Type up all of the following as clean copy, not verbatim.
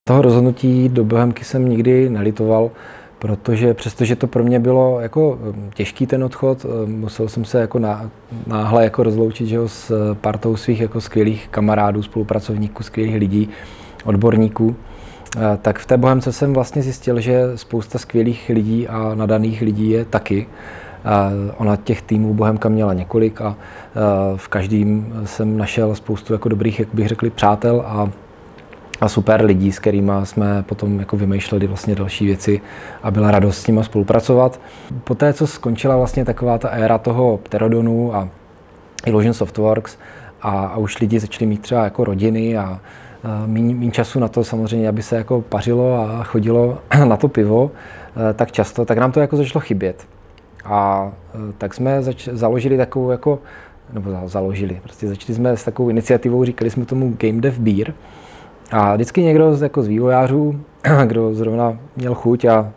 Toho rozhodnutí do Bohemky jsem nikdy nelitoval, protože přestože to pro mě bylo jako těžký ten odchod, musel jsem se jako náhle jako rozloučit, že jo, s partou svých jako skvělých kamarádů, spolupracovníků, skvělých lidí, odborníků. Tak v té Bohemce jsem vlastně zjistil, že spousta skvělých lidí a nadaných lidí je taky. Ona těch týmů Bohemka měla několik a v každém jsem našel spoustu jako dobrých, jak bych řekl, přátel a super lidí, s kterými jsme potom jako vymýšleli vlastně další věci a byla radost s nimi spolupracovat. Poté, co skončila vlastně taková ta éra toho Pterodonu a Illusion Softworks a už lidi začali mít třeba jako rodiny a míň času na to samozřejmě, aby se jako pařilo a chodilo na to pivo tak často, tak nám to jako začalo chybět. A tak jsme založili takovou jako, nebo založili, začali jsme s takovou iniciativou, říkali jsme tomu Game Dev Beer. A vždycky někdo jako z vývojářů, kdo zrovna měl chuť a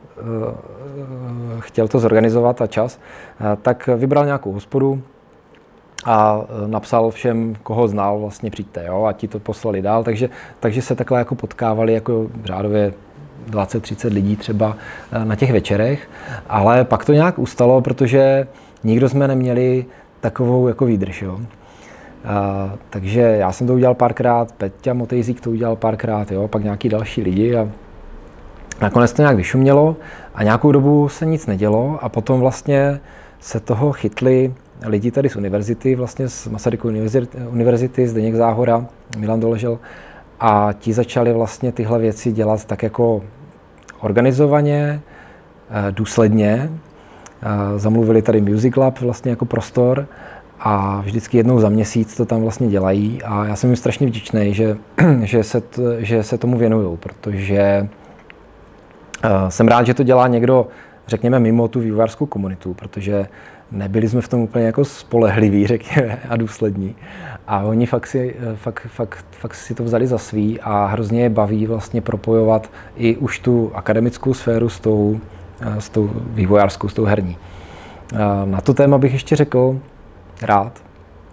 chtěl to zorganizovat a čas, tak vybral nějakou hospodu a napsal všem, koho znal, vlastně přijďte, jo, a ti to poslali dál, takže se takhle jako potkávali jako řádově 20-30 lidí třeba na těch večerech, ale pak to nějak ustalo, protože nikdo jsme neměli takovou jako výdrž, jo. Takže já jsem to udělal párkrát, Peťa Motejzík to udělal párkrát, jo, pak nějaký další lidi a nakonec to nějak vyšumělo a nějakou dobu se nic nedělo a potom vlastně se toho chytli lidi tady z univerzity, vlastně z Masarykovy univerzity, Zdeněk Záhora, Milan Doležel a ti začali vlastně tyhle věci dělat tak jako organizovaně, důsledně. Zamluvili tady Music Lab vlastně jako prostor a vždycky jednou za měsíc to tam vlastně dělají a já jsem jim strašně vděčný, že se tomu věnují, protože jsem rád, že to dělá někdo, řekněme, mimo tu vývojářskou komunitu, protože nebyli jsme v tom úplně jako spolehliví, řekněme, a důslední. A oni fakt si to vzali za svý a hrozně je baví vlastně propojovat i už tu akademickou sféru s tou vývojářskou, s tou herní. Na to téma bych ještě řekl rád,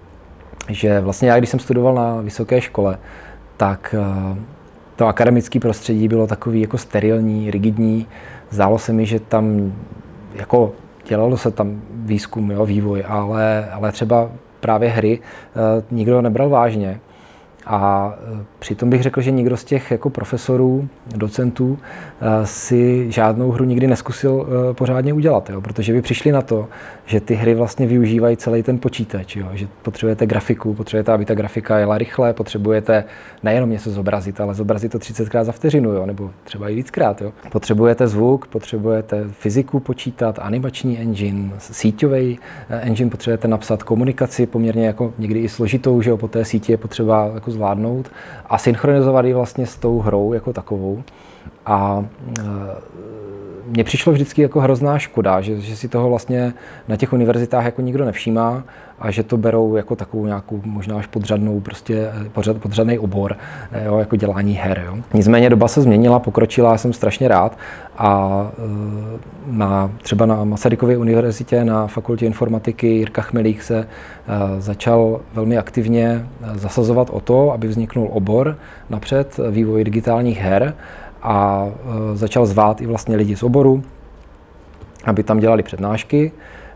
že vlastně já, když jsem studoval na vysoké škole, tak to akademické prostředí bylo takový jako sterilní, rigidní. Zdálo se mi, že tam jako dělalo se tam výzkum, jo, vývoj, ale třeba právě hry nikdo nebral vážně. A přitom bych řekl, že nikdo z těch jako profesorů, docentů si žádnou hru nikdy neskusil pořádně udělat, jo? Protože by přišli na to, že ty hry vlastně využívají celý ten počítač, jo? Že potřebujete grafiku, potřebujete, aby ta grafika jela rychle, potřebujete nejenom něco zobrazit, ale zobrazit to 30krát za vteřinu, jo? Nebo třeba i víckrát. Jo? Potřebujete zvuk, potřebujete fyziku počítat, animační engine, síťový engine, potřebujete napsat komunikaci poměrně jako někdy i složitou, že jo? Po té síti je potřeba jako zvládnout a synchronizovat ji vlastně s tou hrou jako takovou. A mně přišlo vždycky jako hrozná škoda, že si toho vlastně na těch univerzitách jako nikdo nevšímá a že to berou jako takovou nějakou možná až podřadnou, prostě podřadný obor, jo, jako dělání her. Jo. Nicméně doba se změnila, pokročila, jsem strašně rád a třeba na Masarykově univerzitě na fakultě informatiky Jirka Chmelík se začal velmi aktivně zasazovat o to, aby vzniknul obor napřed vývoj digitálních her a začal zvát i vlastně lidi z oboru, aby tam dělali přednášky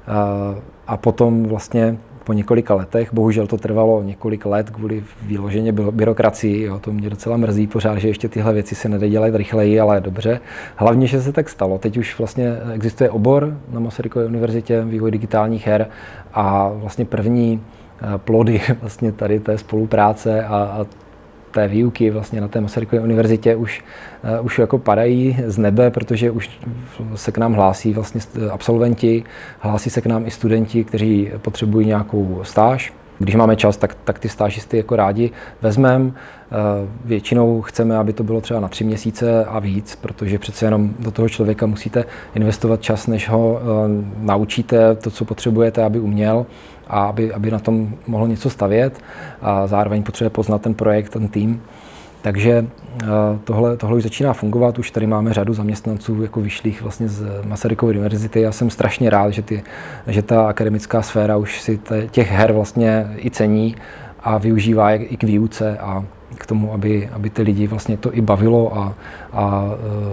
a potom vlastně po několika letech, bohužel to trvalo několik let kvůli výloženě byrokracii, jo, to mě docela mrzí pořád, že ještě tyhle věci se nedají dělat rychleji, ale dobře. Hlavně, že se tak stalo. Teď už vlastně existuje obor na Masarykově univerzitě vývoj digitálních her a vlastně první plody vlastně tady té spolupráce a té výuky vlastně na té Masarykově univerzitě už jako padají z nebe, protože už se k nám hlásí vlastně absolventi, hlásí se k nám i studenti, kteří potřebují nějakou stáž. Když máme čas, tak ty stážisty jako rádi vezmeme. Většinou chceme, aby to bylo třeba na 3 měsíce a víc, protože přece jenom do toho člověka musíte investovat čas, než ho naučíte to, co potřebujete, aby uměl a aby na tom mohl něco stavět a zároveň potřebuje poznat ten projekt, ten tým. Takže tohle už začíná fungovat, už tady máme řadu zaměstnanců jako vyšlých vlastně z Masarykovy univerzity. Já jsem strašně rád, že ta akademická sféra už si těch her vlastně i cení a využívá je i k výuce a k tomu, aby ty lidi vlastně to i bavilo a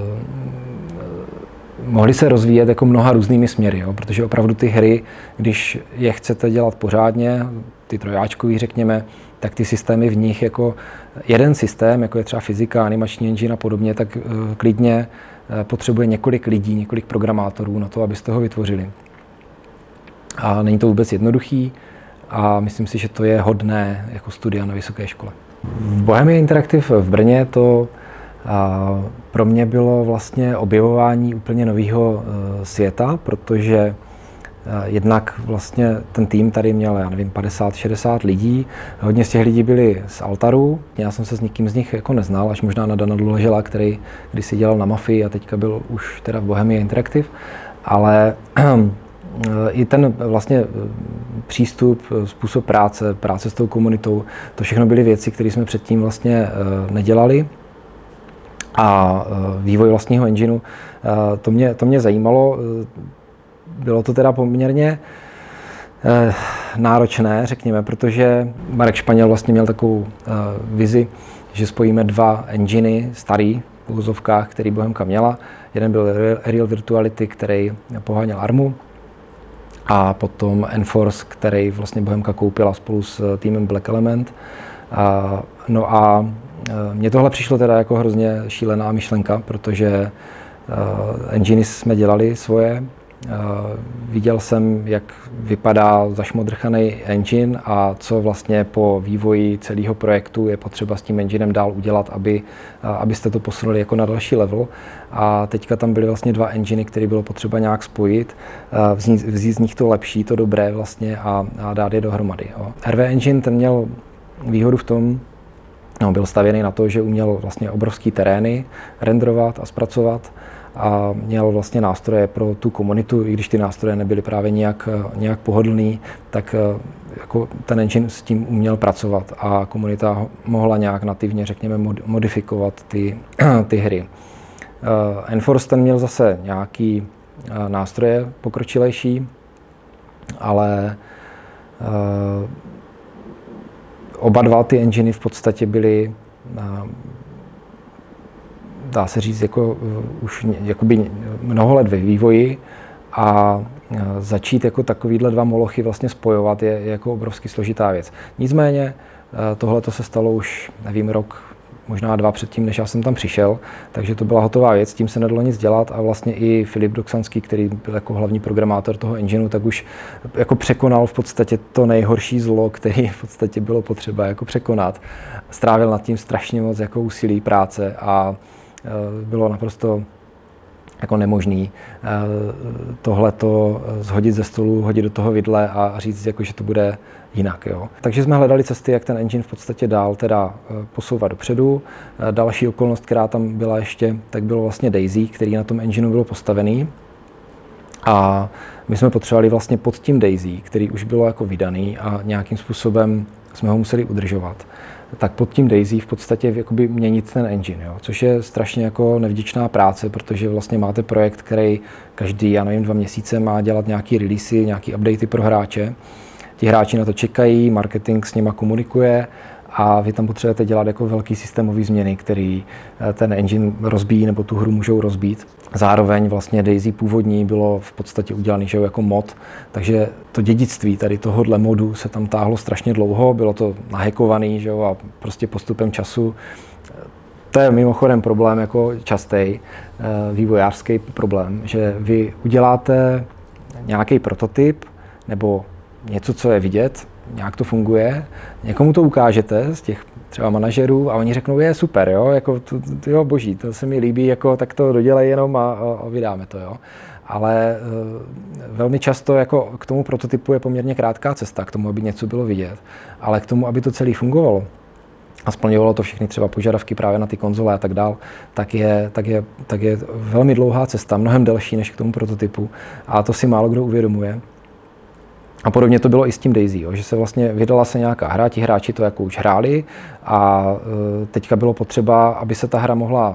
mohli se rozvíjet jako mnoha různými směry, jo? Protože opravdu ty hry, když je chcete dělat pořádně, ty trojáčkový řekněme, tak ty systémy v nich jako jeden systém, jako je třeba fyzika, animační engine a podobně, tak klidně potřebuje několik lidí, několik programátorů na to, abyste ho vytvořili. A není to vůbec jednoduchý a myslím si, že to je hodné jako studia na vysoké škole. V Bohemia Interactive v Brně to pro mě bylo vlastně objevování úplně nového světa, protože jednak vlastně ten tým tady měl, já nevím, 50-60 lidí. Hodně z těch lidí byli z Altaru. Já jsem se s nikým z nich jako neznal, až možná na Dana Dluležela, který kdysi dělal na Mafii a teďka byl už teda v Bohemia Interactive. Ale i ten vlastně přístup, způsob práce s tou komunitou, to všechno byly věci, které jsme předtím vlastně nedělali. A vývoj vlastního engineu, to mě zajímalo. Bylo to teda poměrně náročné, řekněme, protože Marek Španěl vlastně měl takovou vizi, že spojíme dva enginy starý v uvozovkách, který Bohemka měla. Jeden byl Real Virtuality, který poháněl Armu, a potom Enforce, který vlastně Bohemka koupila spolu s týmem Black Element. No a mně tohle přišlo teda jako hrozně šílená myšlenka, protože enginy jsme dělali svoje. Viděl jsem, jak vypadá zašmodrchaný engine a co vlastně po vývoji celého projektu je potřeba s tím enginem dál udělat, abyste to posunuli jako na další level. A teďka tam byly vlastně dva enginy, které bylo potřeba nějak spojit, vzít z nich to lepší, to dobré vlastně a dát je dohromady. Jo. RV Engine ten měl výhodu v tom, byl stavěný na to, že uměl vlastně obrovský terény renderovat a zpracovat a měl vlastně nástroje pro tu komunitu, i když ty nástroje nebyly právě nějak pohodlný, tak jako ten engine s tím uměl pracovat a komunita mohla nějak nativně, řekněme, modifikovat ty hry. Enforce ten měl zase nějaký nástroje pokročilejší, ale oba dva ty enginy v podstatě byly, dá se říct, jako už jakoby mnoho let ve vývoji a začít jako takovýhle dva molochy vlastně spojovat je jako obrovsky složitá věc. Nicméně tohle to se stalo už, nevím, rok, možná 2 předtím, než já jsem tam přišel, takže to byla hotová věc, tím se nedalo nic dělat a vlastně i Filip Doksanský, který byl jako hlavní programátor toho engineu, tak už jako překonal v podstatě to nejhorší zlo, který v podstatě bylo potřeba jako překonat. Strávil nad tím strašně moc jako úsilí, práce a bylo naprosto jako nemožný tohleto zhodit ze stolu, hodit do toho vidle a říct, jako, že to bude jinak. Jo. Takže jsme hledali cesty, jak ten engine v podstatě dál teda posouvat dopředu. Další okolnost, která tam byla ještě, tak bylo vlastně Daisy, který na tom engineu bylo postavený. A my jsme potřebovali vlastně pod tím Daisy, který už bylo jako vydaný a nějakým způsobem jsme ho museli udržovat, tak pod tím Daisy v podstatě jakoby měnit ten engine, jo? Což je strašně jako nevděčná práce, protože vlastně máte projekt, který každý, já nevím, 2 měsíce má dělat nějaký releasy, nějaký updaty pro hráče. Ti hráči na to čekají, marketing s nima komunikuje a vy tam potřebujete dělat jako velký systémový změny, který ten engine rozbíjí nebo tu hru můžou rozbít. Zároveň vlastně Daisy původní bylo v podstatě udělaný, že jo, jako mod, takže to dědictví tady tohohle modu se tam táhlo strašně dlouho, bylo to nahackovaný, že jo, a prostě postupem času. To je mimochodem problém jako častý vývojářský problém, že vy uděláte nějaký prototyp nebo něco, co je vidět, nějak to funguje, někomu to ukážete z těch třeba manažerů a oni řeknou, je super, jo, jako jo, boží, to se mi líbí, jako tak to dodělej jenom a vydáme to, jo. Ale velmi často jako k tomu prototypu je poměrně krátká cesta, k tomu, aby něco bylo vidět, ale k tomu, aby to celé fungovalo a splňovalo to všechny třeba požadavky právě na ty konzole a tak dál, tak je velmi dlouhá cesta, mnohem delší než k tomu prototypu a to si málo kdo uvědomuje. A podobně to bylo i s tím Daisy, jo, že se vlastně vydala se nějaká hra, ti hráči to jako už hráli a teďka bylo potřeba, aby se ta hra mohla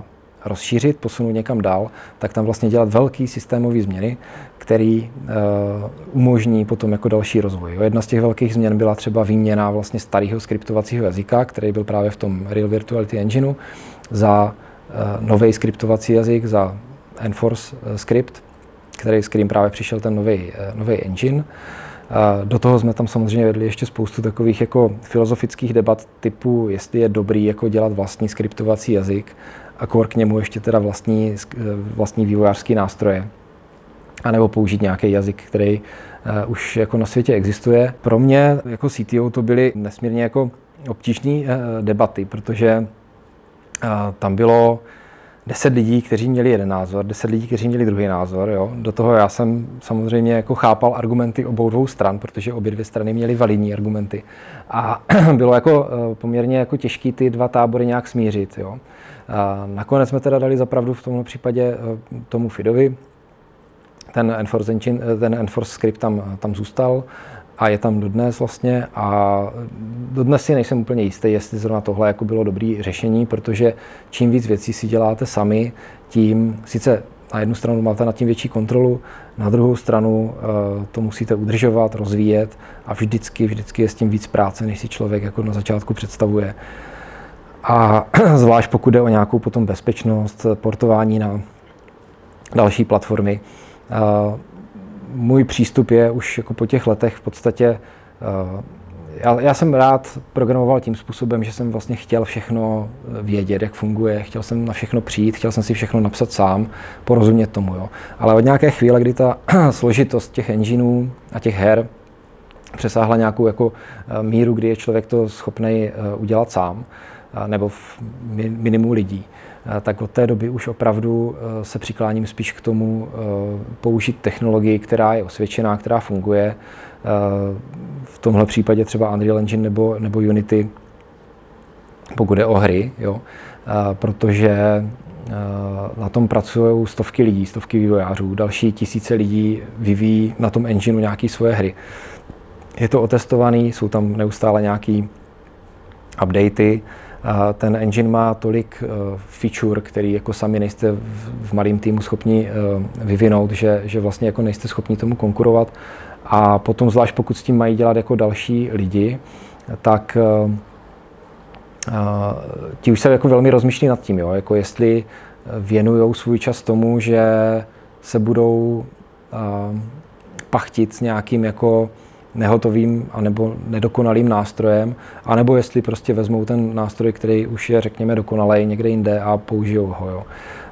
rozšířit, posunout někam dál, tak tam vlastně dělat velký systémové změny, který umožní potom jako další rozvoj. Jedna z těch velkých změn byla třeba výměna vlastně starého skriptovacího jazyka, který byl právě v tom Real Virtuality Engineu, za nový skriptovací jazyk, za Enforce script, s kterým právě přišel ten nový engine. Do toho jsme tam samozřejmě vedli ještě spoustu takových jako filozofických debat typu, jestli je dobrý jako dělat vlastní skriptovací jazyk a k němu ještě teda vlastní vývojářský nástroje, anebo použít nějaký jazyk, který už jako na světě existuje. Pro mě jako CTO to byly nesmírně jako obtížné debaty, protože tam bylo 10 lidí, kteří měli jeden názor, 10 lidí, kteří měli druhý názor. Jo. Do toho já jsem samozřejmě jako chápal argumenty obou dvou stran, protože obě dvě strany měly validní argumenty. A bylo jako poměrně jako těžké ty dva tábory nějak smířit. Jo. A nakonec jsme teda dali za pravdu v tomhle případě tomu Fidovi. Ten Enforce script tam zůstal a je tam dodnes vlastně. A dodnes si nejsem úplně jistý, jestli zrovna tohle jako bylo dobré řešení, protože čím víc věcí si děláte sami, tím sice na jednu stranu máte nad tím větší kontrolu, na druhou stranu to musíte udržovat, rozvíjet a vždycky je s tím víc práce, než si člověk jako na začátku představuje. A zvlášť pokud jde o nějakou potom bezpečnost, portování na další platformy. Můj přístup je už jako po těch letech v podstatě, já jsem rád programoval tím způsobem, že jsem vlastně chtěl všechno vědět, jak funguje, chtěl jsem na všechno přijít, chtěl jsem si všechno napsat sám, porozumět tomu. Jo. Ale od nějaké chvíle, kdy ta složitost těch engineů a těch her přesáhla nějakou jako míru, kdy je člověk to schopný udělat sám, nebo v minimu lidí, tak od té doby už opravdu se přikláním spíš k tomu použít technologii, která je osvědčená, která funguje. V tomhle případě třeba Unreal Engine nebo Unity, pokud jde o hry, jo? Protože na tom pracují stovky lidí, stovky vývojářů, další tisíce lidí vyvíjí na tom engineu nějaké svoje hry. Je to otestovaný, jsou tam neustále nějaké updaty. Ten engine má tolik feature, který jako sami nejste v malém týmu schopni vyvinout, že vlastně jako nejste schopni tomu konkurovat. A potom zvlášť pokud s tím mají dělat jako další lidi, tak ti už se jako velmi rozmýšlí nad tím, jo? Jako jestli věnujou svůj čas tomu, že se budou pachtit s nějakým jako nehotovým anebo nedokonalým nástrojem, anebo jestli prostě vezmou ten nástroj, který už je, řekněme, dokonalej někde jinde a použijou ho. Jo.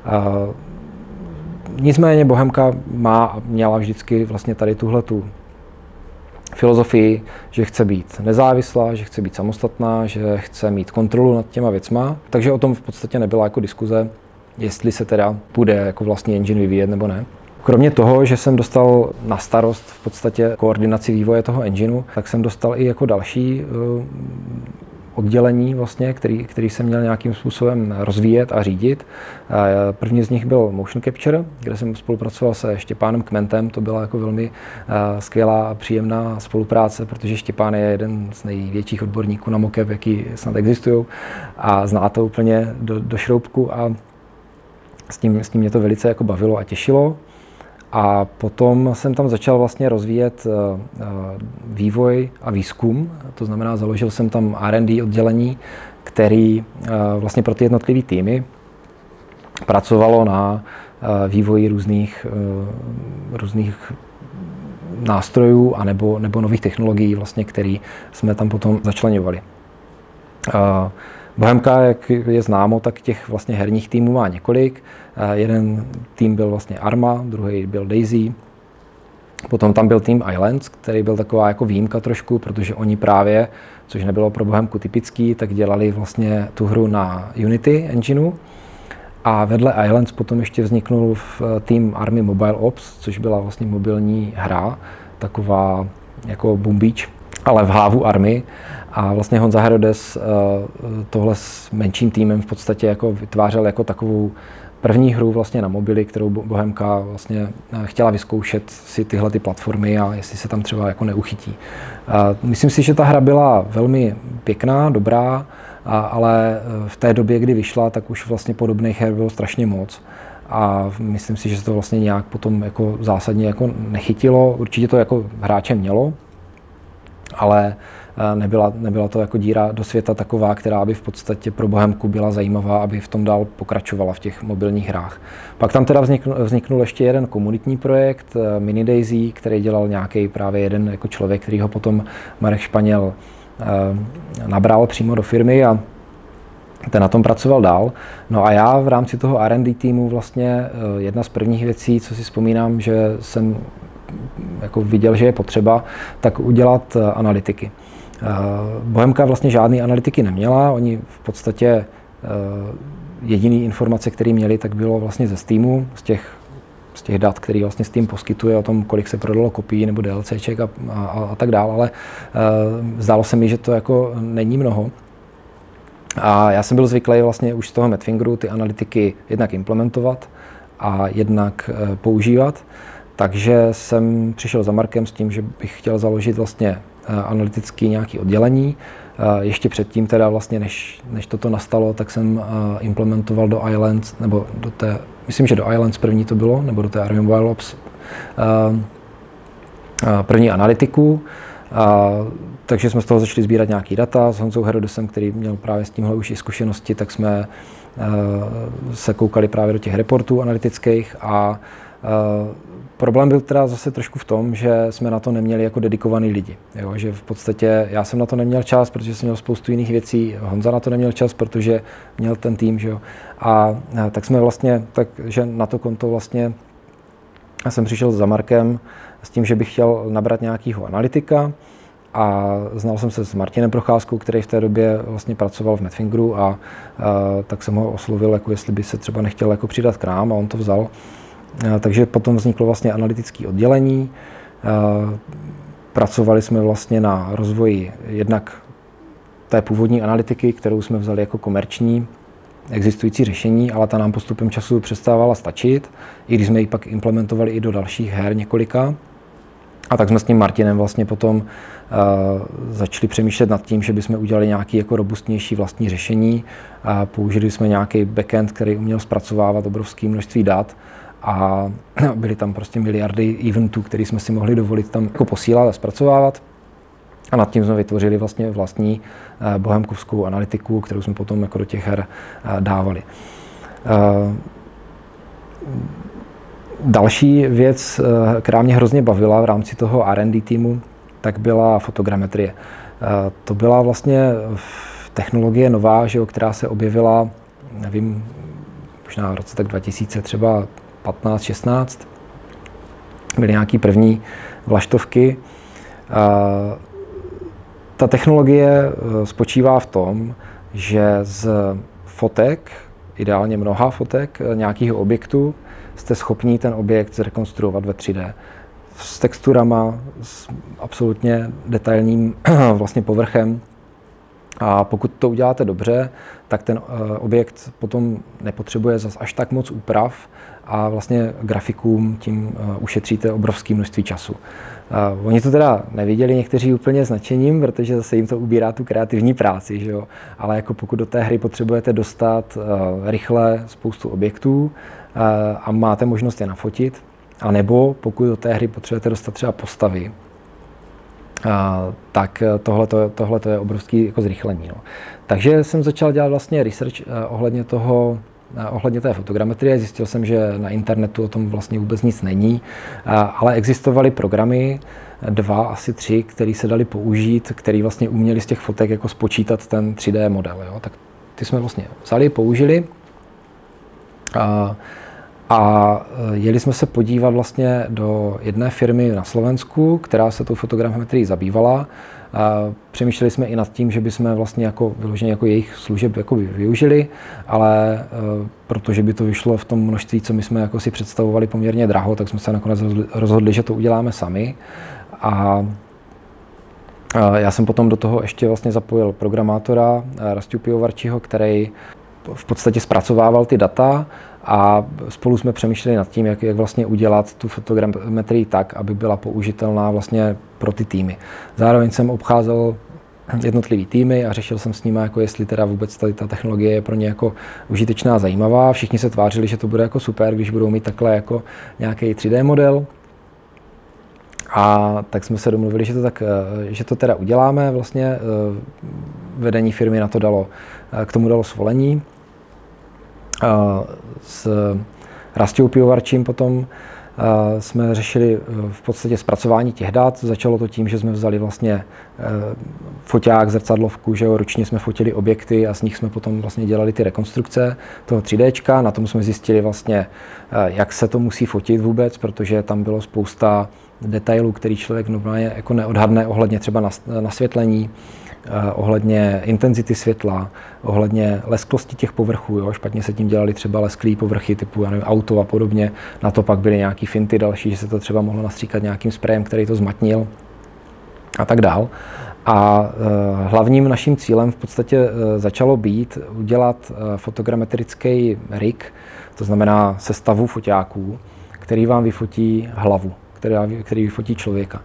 Nicméně Bohemka měla vždycky vlastně tady tuhletu filozofii, že chce být nezávislá, že chce být samostatná, že chce mít kontrolu nad těma věcma, takže o tom v podstatě nebyla jako diskuze, jestli se teda bude jako vlastní engine vyvíjet nebo ne. Kromě toho, že jsem dostal na starost v podstatě koordinaci vývoje toho engineu, tak jsem dostal i jako další oddělení, vlastně, který jsem měl nějakým způsobem rozvíjet a řídit. První z nich byl Motion Capture, kde jsem spolupracoval se Štěpánem Kmentem. To byla jako velmi skvělá a příjemná spolupráce, protože Štěpán je jeden z největších odborníků na mocap, jaký snad existují, a zná to úplně do šroubku, a s tím mě to velice jako bavilo a těšilo. A potom jsem tam začal vlastně rozvíjet vývoj a výzkum, to znamená, založil jsem tam R&D oddělení, který vlastně pro ty jednotlivé týmy pracovalo na vývoji různých nástrojů a nebo nových technologií, vlastně, které jsme tam potom začleňovali. Bohemka, jak je známo, tak těch vlastně herních týmů má několik. Jeden tým byl vlastně Arma, druhý byl Daisy. Potom tam byl tým Islands, který byl taková jako výjimka trošku, protože oni právě, což nebylo pro Bohemku typický, tak dělali vlastně tu hru na Unity engineu. A vedle Islands potom ještě vzniknul tým Army Mobile Ops, což byla vlastně mobilní hra, taková jako Boom Beach, ale v hlavu Army. A vlastně Honza Herodes tohle s menším týmem v podstatě jako vytvářel jako takovou první hru vlastně na mobily, kterou Bohemka vlastně chtěla vyzkoušet si tyhle ty platformy a jestli se tam třeba jako neuchytí. Myslím si, že ta hra byla velmi pěkná, dobrá, ale v té době, kdy vyšla, tak už vlastně podobných her bylo strašně moc. A myslím si, že se to vlastně nějak potom jako zásadně jako nechytilo. Určitě to jako hráče mělo, ale nebyla to jako díra do světa taková, která by v podstatě pro Bohemku byla zajímavá, aby v tom dál pokračovala v těch mobilních hrách. Pak tam teda vzniknul ještě jeden komunitní projekt, Mini Daisy, který dělal nějaký právě jeden jako člověk, který ho potom Marek Španěl nabral přímo do firmy a ten na tom pracoval dál. No a já v rámci toho R&D týmu vlastně jedna z prvních věcí, co si vzpomínám, že jsem jako viděl, že je potřeba, tak udělat analytiky. Bohemka vlastně žádný analytiky neměla, oni v podstatě jediný informace, které měli, tak bylo vlastně ze Steamu, z těch dat, který vlastně Steam poskytuje o tom, kolik se prodalo kopií nebo DLCček a tak dále, ale zdálo se mi, že to jako není mnoho. A já jsem byl zvyklý vlastně už z toho Madfingeru ty analytiky jednak implementovat a jednak používat. Takže jsem přišel za Markem s tím, že bych chtěl založit vlastně analytické nějaké oddělení. Ještě předtím teda vlastně, než toto nastalo, tak jsem implementoval do Islands, nebo myslím, že do Islands první to bylo, nebo do té Army Mobile Ops první analytiku. Takže jsme z toho začali sbírat nějaký data s Honzou Herodesem, který měl právě s tímhle už i zkušenosti, tak jsme se koukali právě do těch reportů analytických a problém byl teda zase trošku v tom, že jsme na to neměli jako dedikovaný lidi. Jo? Že v podstatě já jsem na to neměl čas, protože jsem měl spoustu jiných věcí, Honza na to neměl čas, protože měl ten tým, že jo. A tak jsme vlastně, takže na to konto vlastně já jsem přišel za Markem s tím, že bych chtěl nabrat nějakého analytika a znal jsem se s Martinem Procházkou, který v té době vlastně pracoval v Madfingeru a tak jsem ho oslovil, jako jestli by se třeba nechtěl jako přidat k nám a on to vzal. Takže potom vzniklo vlastně analytické oddělení. Pracovali jsme vlastně na rozvoji jednak té původní analytiky, kterou jsme vzali jako komerční existující řešení, ale ta nám postupem času přestávala stačit, i když jsme ji pak implementovali i do dalších her několika. A tak jsme s tím Martinem vlastně potom začali přemýšlet nad tím, že bychom udělali nějaké jako robustnější vlastní řešení. Použili jsme nějaký backend, který uměl zpracovávat obrovské množství dat a byly tam prostě miliardy eventů, které jsme si mohli dovolit tam jako posílat a zpracovávat. A nad tím jsme vytvořili vlastně vlastní bohemkovskou analytiku, kterou jsme potom jako do těch her dávali. Další věc, která mě hrozně bavila v rámci toho R&D týmu, tak byla fotogrametrie. To byla vlastně technologie nová, že jo, která se objevila, nevím, možná v roce tak 2000 třeba 15-16. Byly nějaký první vlaštovky. Ta technologie spočívá v tom, že z fotek, ideálně mnoha fotek nějakého objektu, jste schopni ten objekt zrekonstruovat ve 3D. S texturama, s absolutně detailním vlastně povrchem. A pokud to uděláte dobře, tak ten objekt potom nepotřebuje zas až tak moc úprav a vlastně grafikům tím ušetříte obrovské množství času. Oni to teda neviděli někteří úplně s nadšením, protože zase jim to ubírá tu kreativní práci, že jo? Ale jako pokud do té hry potřebujete dostat rychle spoustu objektů a máte možnost je nafotit, anebo pokud do té hry potřebujete dostat třeba postavy, tak tohle je obrovské jako zrychlení. No. Takže jsem začal dělat vlastně research ohledně té fotogrametrie. Zjistil jsem, že na internetu o tom vlastně vůbec nic není, ale existovaly programy, 2, asi 3, které se daly použít, které vlastně uměli z těch fotek jako spočítat ten 3D model. Jo. Tak ty jsme vlastně vzali, použili a jeli jsme se podívat vlastně do jedné firmy na Slovensku, která se tou fotogrametrií zabývala. Přemýšleli jsme i nad tím, že bychom vlastně jako vyloženě jako jejich služeb jako využili, ale protože by to vyšlo v tom množství, co my jsme jako si představovali poměrně draho, tak jsme se nakonec rozhodli, že to uděláme sami. A já jsem potom do toho ještě vlastně zapojil programátora Rastiu Pivovarčiho, který v podstatě zpracovával ty data a spolu jsme přemýšleli nad tím, jak vlastně udělat tu fotogrametrii tak, aby byla použitelná vlastně pro ty týmy. Zároveň jsem obcházel jednotlivý týmy a řešil jsem s nimi, jako jestli teda vůbec tady ta technologie je pro ně jako užitečná, zajímavá. Všichni se tvářili, že to bude jako super, když budou mít takhle jako nějaký 3D model. A tak jsme se domluvili, že to teda uděláme. Vlastně vedení firmy na to k tomu dalo svolení. S Rastou Pivovarčím potom jsme řešili v podstatě zpracování těch dat. Začalo to tím, že jsme vzali vlastně foťák, zrcadlovku, že jo, ručně jsme fotili objekty a z nich jsme potom vlastně dělali ty rekonstrukce toho 3Dčka. Na tom jsme zjistili vlastně, jak se to musí fotit vůbec, protože tam bylo spousta detailů, který člověk normálně jako neodhadne ohledně třeba nasvětlení, ohledně intenzity světla, ohledně lesklosti těch povrchů. Jo? Špatně se tím dělali třeba lesklý povrchy typu auto a podobně. Na to pak byly nějaký finty další, že se to třeba mohlo nastříkat nějakým sprejem, který to zmatnil a tak dál. A hlavním naším cílem v podstatě začalo být udělat fotogrametrický rig, to znamená sestavu foťáků, který vám vyfotí hlavu, který vyfotí člověka.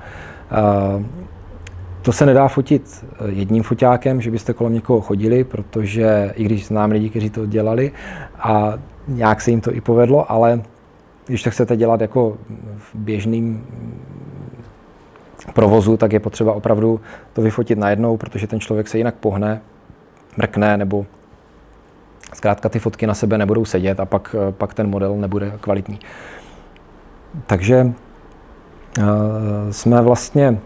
To se nedá fotit jedním foťákem, že byste kolem někoho chodili, protože i když znám lidi, kteří to dělali a nějak se jim to i povedlo, ale když to chcete dělat jako v běžným provozu, tak je potřeba opravdu to vyfotit najednou, protože ten člověk se jinak pohne, mrkne, nebo zkrátka ty fotky na sebe nebudou sedět a pak ten model nebude kvalitní. Takže jsme vlastně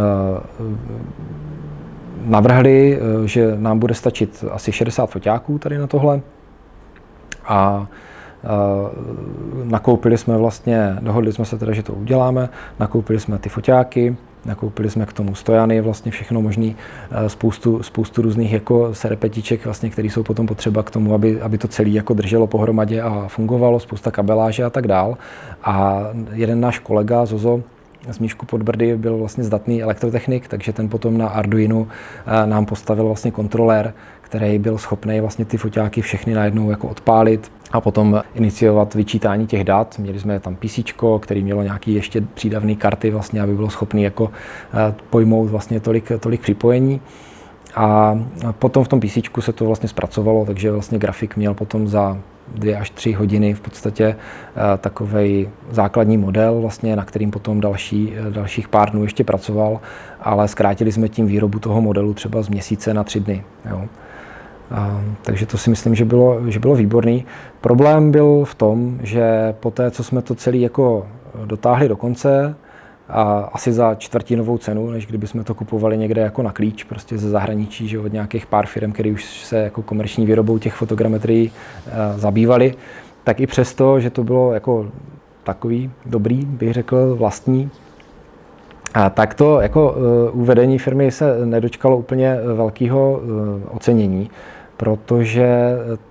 navrhli, že nám bude stačit asi 60 foťáků tady na tohle a nakoupili jsme vlastně, dohodli jsme se teda, že to uděláme, nakoupili jsme ty foťáky, nakoupili jsme k tomu stojany, vlastně všechno možný, spoustu různých jako serepetiček, vlastně, které jsou potom potřeba k tomu, aby to celé jako drželo pohromadě a fungovalo, spousta kabeláže a tak dál. A jeden náš kolega Zozo z Míšku pod Brdy byl vlastně zdatný elektrotechnik, takže ten potom na Arduinu nám postavil vlastně kontrolér, který byl schopný vlastně ty foťáky všechny najednou jako odpálit a potom iniciovat vyčítání těch dat. Měli jsme tam PCčko, který mělo nějaký ještě přídavné karty vlastně, aby bylo schopný jako pojmout vlastně tolik připojení. A potom v tom PCčku se to vlastně zpracovalo, takže vlastně grafik měl potom za 2 až 3 hodiny v podstatě takovej základní model, vlastně, na kterým potom dalších pár dnů ještě pracoval, ale zkrátili jsme tím výrobu toho modelu třeba z měsíce na 3 dny. Jo. Takže to si myslím, že bylo výborný. Problém byl v tom, že poté, co jsme to celé jako dotáhli do konce, a asi za čtvrtinovou cenu, než kdybychom to kupovali někde jako na klíč, prostě ze zahraničí, že od nějakých pár firm, které už se jako komerční výrobou těch fotogrametrií zabývali, tak i přesto, že to bylo jako takový dobrý, bych řekl, vlastní, tak to jako u vedení firmy se nedočkalo úplně velkého ocenění, protože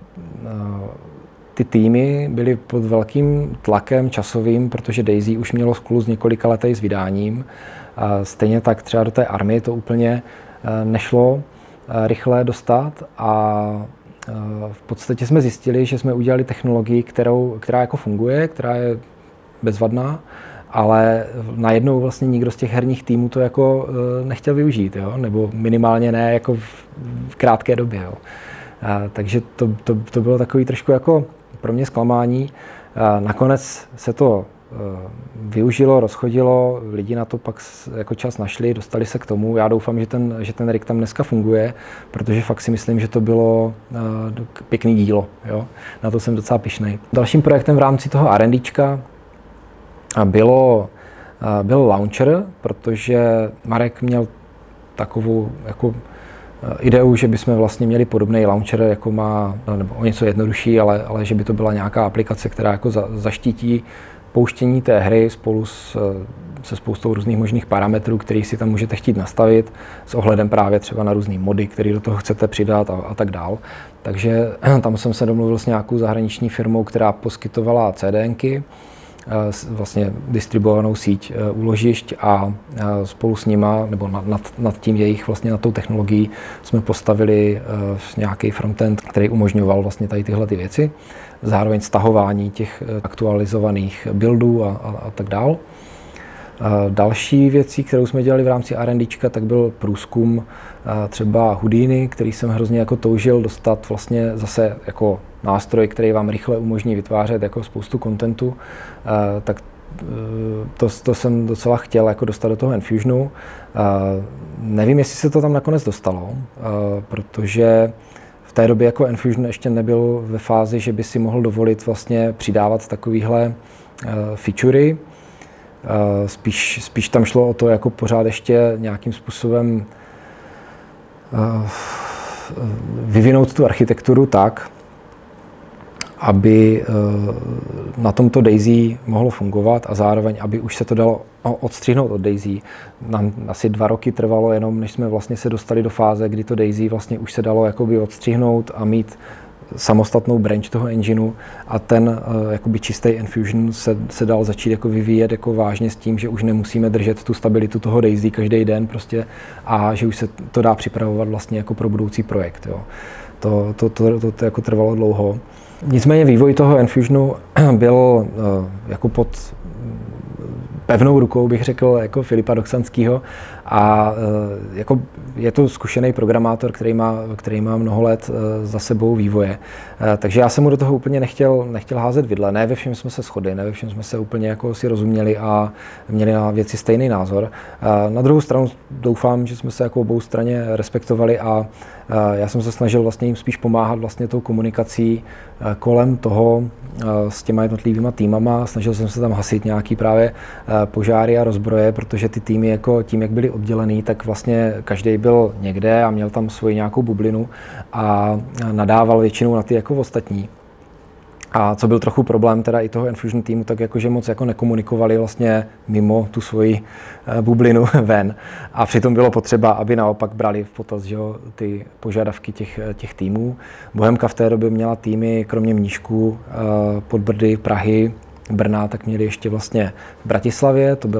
ty týmy byly pod velkým tlakem časovým, protože Daisy už mělo skluz několika letech s vydáním. Stejně tak třeba do té army to úplně nešlo rychle dostat a v podstatě jsme zjistili, že jsme udělali technologii, která jako funguje, která je bezvadná, ale najednou vlastně nikdo z těch herních týmů to jako nechtěl využít, jo? Nebo minimálně ne jako v krátké době. Jo? Takže to bylo takový trošku jako pro mě zklamání. Nakonec se to využilo, rozchodilo, lidi na to pak jako čas našli, dostali se k tomu. Já doufám, že ten rig tam dneska funguje, protože fakt si myslím, že to bylo pěkný dílo. Jo? Na to jsem docela pyšnej. Dalším projektem v rámci toho R&Dčka byl launcher, protože Marek měl takovou jako ideu, že bychom vlastně měli podobný launcher, jako má, nebo o něco jednodušší, ale že by to byla nějaká aplikace, která jako zaštítí pouštění té hry spolu se spoustou různých možných parametrů, který si tam můžete chtít nastavit s ohledem právě třeba na různý mody, které do toho chcete přidat a tak dál. Takže tam jsem se domluvil s nějakou zahraniční firmou, která poskytovala CDNky, vlastně distribuovanou síť úložišť a spolu s nima, nebo nad tím jejich vlastně nad tou technologií jsme postavili nějaký frontend, který umožňoval vlastně tady tyhle ty věci. Zároveň stahování těch aktualizovaných buildů a tak dál. Další věcí, kterou jsme dělali v rámci R&Dčka, tak byl průzkum třeba Houdini, který jsem hrozně jako toužil dostat vlastně zase jako nástroj, který vám rychle umožní vytvářet jako spoustu contentu, tak to jsem docela chtěl jako dostat do toho Enfusionu. Nevím, jestli se to tam nakonec dostalo, protože v té době jako Enfusion ještě nebyl ve fázi, že by si mohl dovolit vlastně přidávat takovýhle featurey. Spíš tam šlo o to jako pořád ještě nějakým způsobem vyvinout tu architekturu tak, aby na tomto Daisy mohlo fungovat a zároveň, aby už se to dalo odstřihnout od Daisy. Nám asi 2 roky trvalo jenom, než jsme vlastně se dostali do fáze, kdy to Daisy vlastně už se dalo jakoby odstřihnout a mít samostatnou branch toho engineu a ten jakoby čistý Enfusion se dal začít jako vyvíjet jako vážně s tím, že už nemusíme držet tu stabilitu toho Daisy každý den prostě a že už se to dá připravovat vlastně jako pro budoucí projekt. Jo. To jako trvalo dlouho. Nicméně vývoj toho Enfusionu byl jako pod pevnou rukou, bych řekl, jako Filipa Doksanského a jako je to zkušený programátor, který má mnoho let za sebou vývoje. Takže já jsem mu do toho úplně nechtěl házet vidle. Ne ve všem jsme se shodli, ne ve všem jsme se úplně jako si rozuměli a měli na věci stejný názor. Na druhou stranu doufám, že jsme se jako obou straně respektovali a já jsem se snažil vlastně jim spíš pomáhat vlastně tou komunikací kolem toho s těma jednotlivýma týmama. Snažil jsem se tam hasit nějaký právě požáry a rozbroje, protože ty týmy jako tím, jak byly oddělený, tak vlastně každý byl někde a měl tam svoji nějakou bublinu a nadával většinou na ty jako ostatní. A co byl trochu problém teda i toho Enfusion týmu, tak jakože moc jako nekomunikovali vlastně mimo tu svoji bublinu ven. A přitom bylo potřeba, aby naopak brali v potaz, že jo, ty požadavky těch týmů. Bohemka v té době měla týmy, kromě Mníšku, Podbrdy, Prahy, Brna, tak měli ještě vlastně v Bratislavě, to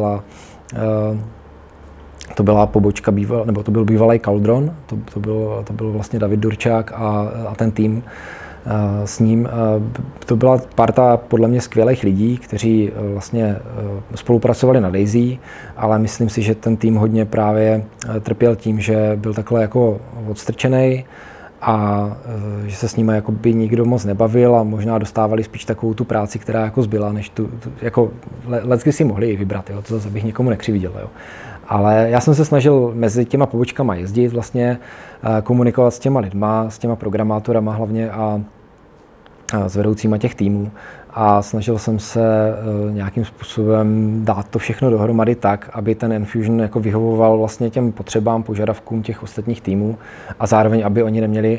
byla pobočka nebo to byl bývalý Cauldron, to byl vlastně David Durčák a ten tým s ním. To byla parta podle mě skvělých lidí, kteří vlastně spolupracovali na Daisy, ale myslím si, že ten tým hodně právě trpěl tím, že byl takhle jako odstrčenej a že se s nimi jakoby nikdo moc nebavil a možná dostávali spíš takovou tu práci, která jako zbyla, než jako lecky si mohli i vybrat, jo, to zase bych nikomu nekřividěl, jo. Ale já jsem se snažil mezi těma pobočkama jezdit, vlastně komunikovat s těma lidma, s těma programátorama hlavně a s vedoucíma těch týmů a snažil jsem se nějakým způsobem dát to všechno dohromady tak, aby ten Enfusion jako vyhovoval vlastně těm potřebám, požadavkům těch ostatních týmů a zároveň, aby oni neměli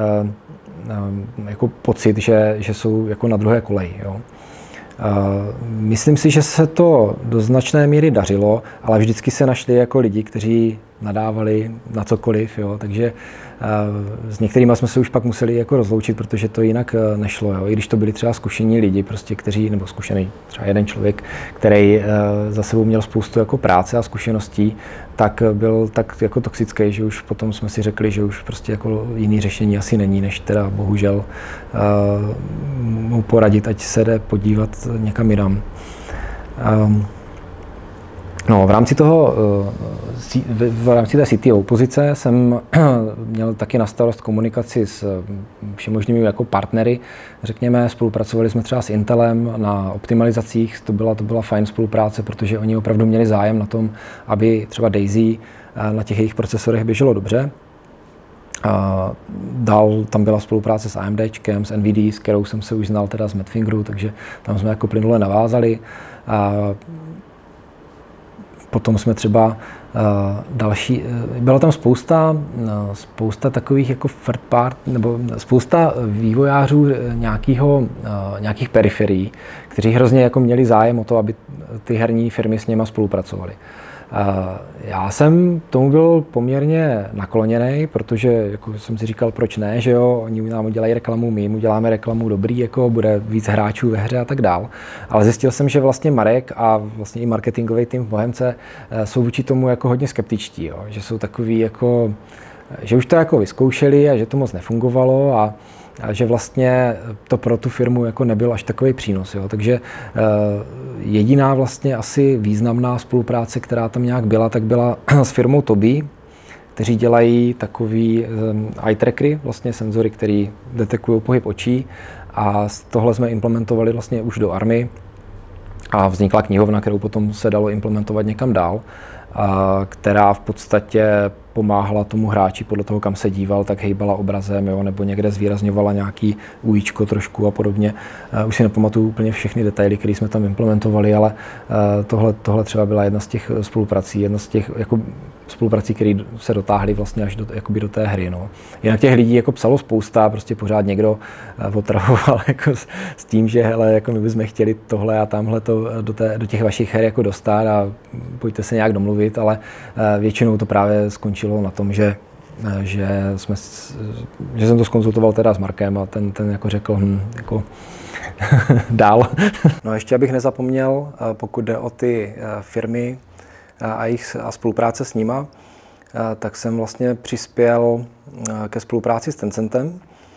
jako pocit, že jsou jako na druhé koleji. Jo. Myslím si, že se to do značné míry dařilo, ale vždycky se našli jako lidi, kteří nadávali na cokoliv, jo. Takže s některými jsme se už pak museli jako rozloučit, protože to jinak nešlo, jo. I když to byli třeba zkušení lidi, prostě, nebo zkušený třeba jeden člověk, který za sebou měl spoustu jako práce a zkušeností, tak byl tak jako toxický, že už potom jsme si řekli, že už prostě jako jiný řešení asi není, než teda bohužel mu poradit, ať se jde podívat někam jinam. No, v rámci té CTO pozice jsem měl taky na starost komunikaci s všemožnými jako partnery, řekněme, spolupracovali jsme třeba s Intelem na optimalizacích, to byla fajn spolupráce, protože oni opravdu měli zájem na tom, aby třeba Daisy na těch jejich procesorech běželo dobře. Dál tam byla spolupráce s AMDčkem, s NVIDIA, s kterou jsem se už znal teda z Madfingeru, takže tam jsme jako plynule navázali. Potom jsme třeba byla tam spousta takových jako third part, nebo spousta vývojářů nějakých periferií, kteří hrozně jako měli zájem o to, aby ty herní firmy s nimi spolupracovaly. Já jsem tomu byl poměrně nakloněný, protože jako jsem si říkal, proč ne, že jo, oni nám udělají reklamu, my jim uděláme reklamu dobrý, jako bude víc hráčů ve hře a tak dál. Ale zjistil jsem, že vlastně Marek a vlastně i marketingový tým v Bohemce jsou vůči tomu jako hodně skeptičtí, jo, že jsou takový jako, že už to jako vyzkoušeli a že to moc nefungovalo a a že vlastně to pro tu firmu jako nebyl až takový přínos. Jo. Takže jediná vlastně asi významná spolupráce, která tam nějak byla, tak byla s firmou Tobii, kteří dělají takový eye trackery, vlastně senzory, které detekují pohyb očí, a tohle jsme implementovali vlastně už do Army a vznikla knihovna, kterou potom se dalo implementovat někam dál, která v podstatě pomáhala tomu hráči podle toho, kam se díval, tak hejbala obrazem, jo, nebo někde zvýrazňovala nějaký ujíčko trošku a podobně. Už si nepamatuju úplně všechny detaily, které jsme tam implementovali, ale tohle třeba byla jedna z těch spoluprací, jedna z těch jako spoluprací, které se dotáhly vlastně až do té hry. No. Jinak těch lidí jako psalo spousta, prostě pořád někdo otravoval jako s tím, že hele, jako my bychom chtěli tohle a tamhle to do těch vašich her jako dostat a pojďte se nějak domluvit, ale většinou to právě skončilo na tom, že jsem to zkonzultoval teda s Markem a ten jako řekl, jako dál. No ještě abych nezapomněl, pokud jde o ty firmy a spolupráce s nima, tak jsem vlastně přispěl ke spolupráci s Tencentem.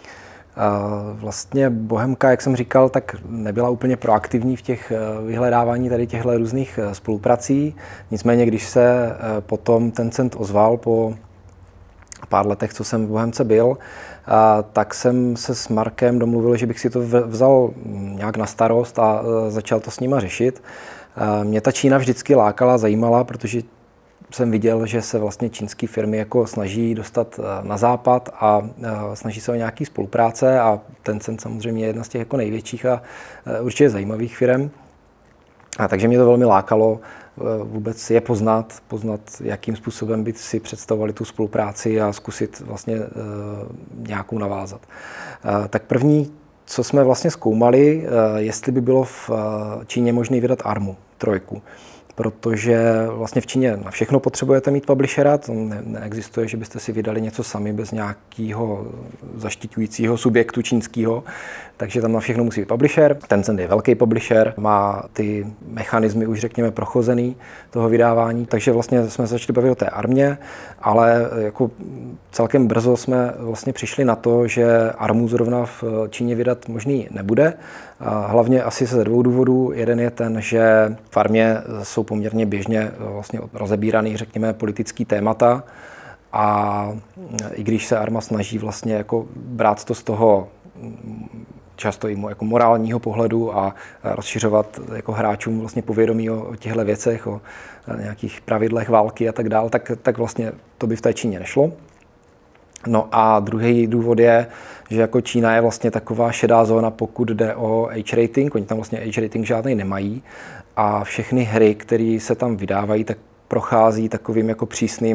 Vlastně Bohemka, jak jsem říkal, tak nebyla úplně proaktivní v těch vyhledávání tady těchto různých spoluprací. Nicméně, když se potom Tencent ozval po pár letech, co jsem v Bohemce byl, tak jsem se s Markem domluvil, že bych si to vzal nějak na starost a začal to s nima řešit. Mě ta Čína vždycky lákala, zajímala, protože jsem viděl, že se vlastně čínské firmy jako snaží dostat na západ a snaží se o nějaké spolupráce a Tencent samozřejmě je jedna z těch jako největších a určitě zajímavých firm. Takže mě to velmi lákalo vůbec je poznat, jakým způsobem by si představovali tu spolupráci a zkusit vlastně nějakou navázat. Tak první, co jsme vlastně zkoumali, jestli by bylo v Číně možné vydat ARMu 3. Protože vlastně v Číně na všechno potřebujete mít publishera, to neexistuje, že byste si vydali něco sami bez nějakého zaštiťujícího subjektu čínského, takže tam na všechno musí být publisher. Tencent je velký publisher, má ty mechanismy už řekněme prochozený toho vydávání, takže vlastně jsme začali bavit o té ARMě, ale jako celkem brzo jsme vlastně přišli na to, že ARMu zrovna v Číně vydat možný nebude. Hlavně asi ze 2 důvodů. Jeden je ten, že v ARMě jsou poměrně běžně vlastně rozebíraný, řekněme, politický témata a i když se ARMA snaží vlastně jako brát to z toho často i jako morálního pohledu a rozšiřovat jako hráčům vlastně povědomí o těchto věcech, o nějakých pravidlech války a tak dále, tak vlastně to by v té Číně nešlo. No a druhý důvod je, že jako Čína je vlastně taková šedá zóna, pokud jde o age rating. Oni tam vlastně age rating žádný nemají a všechny hry, které se tam vydávají, tak prochází takovým jako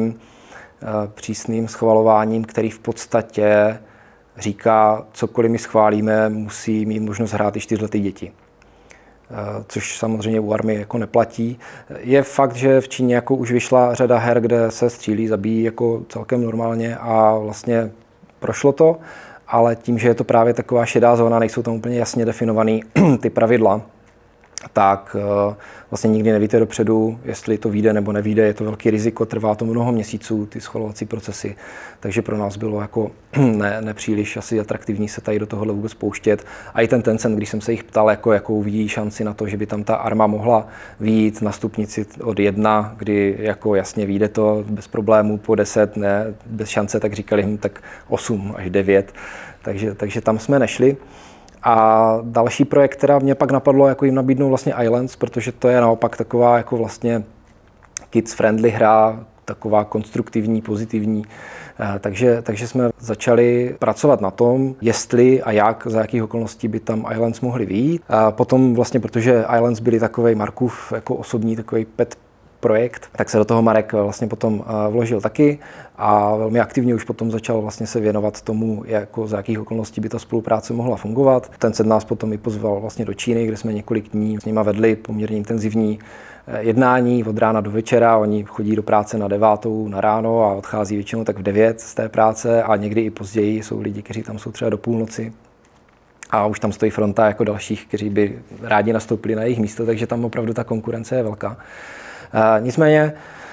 přísným schvalováním, který v podstatě říká, cokoliv my schválíme, musí mít možnost hrát i 4leté děti. Což samozřejmě u ARMy jako neplatí. Je fakt, že v Číně jako už vyšla řada her, kde se střílí, zabíjí jako celkem normálně a vlastně prošlo to, ale tím, že je to právě taková šedá zóna, nejsou tam úplně jasně definované ty pravidla, tak vlastně nikdy nevíte dopředu, jestli to vyjde nebo nevyjde, je to velký riziko, trvá to mnoho měsíců, ty schvalovací procesy, takže pro nás bylo jako nepříliš asi atraktivní se tady do tohohle vůbec pouštět. A i ten Tencent, když jsem se jich ptal, jako, jakou vidí šanci na to, že by tam ta ARMA mohla vyjít na stupnici od 1, kdy jako jasně vyjde to bez problémů, po 10 ne, bez šance, tak říkali tak 8 až 9, takže tam jsme nešli. A další projekt, která mě pak napadlo, jako jim nabídnou vlastně Islands, protože to je naopak taková jako vlastně kids-friendly hra, taková konstruktivní, pozitivní. Takže jsme začali pracovat na tom, jestli a jak, za jakých okolností by tam Islands mohly vyjít. A potom vlastně, protože Islands byly takovej Markův jako osobní takový pet projekt, tak se do toho Marek vlastně potom vložil taky a velmi aktivně už potom začal vlastně se věnovat tomu, jako za jakých okolností by ta spolupráce mohla fungovat. Ten se nás potom i pozval vlastně do Číny, kde jsme několik dní s nima vedli poměrně intenzivní jednání od rána do večera. Oni chodí do práce na 9 na ráno a odchází většinou tak v 9 z té práce a někdy i později jsou lidi, kteří tam jsou třeba do půlnoci. A už tam stojí fronta jako dalších, kteří by rádi nastoupili na jejich místo, takže tam opravdu ta konkurence je velká. Nicméně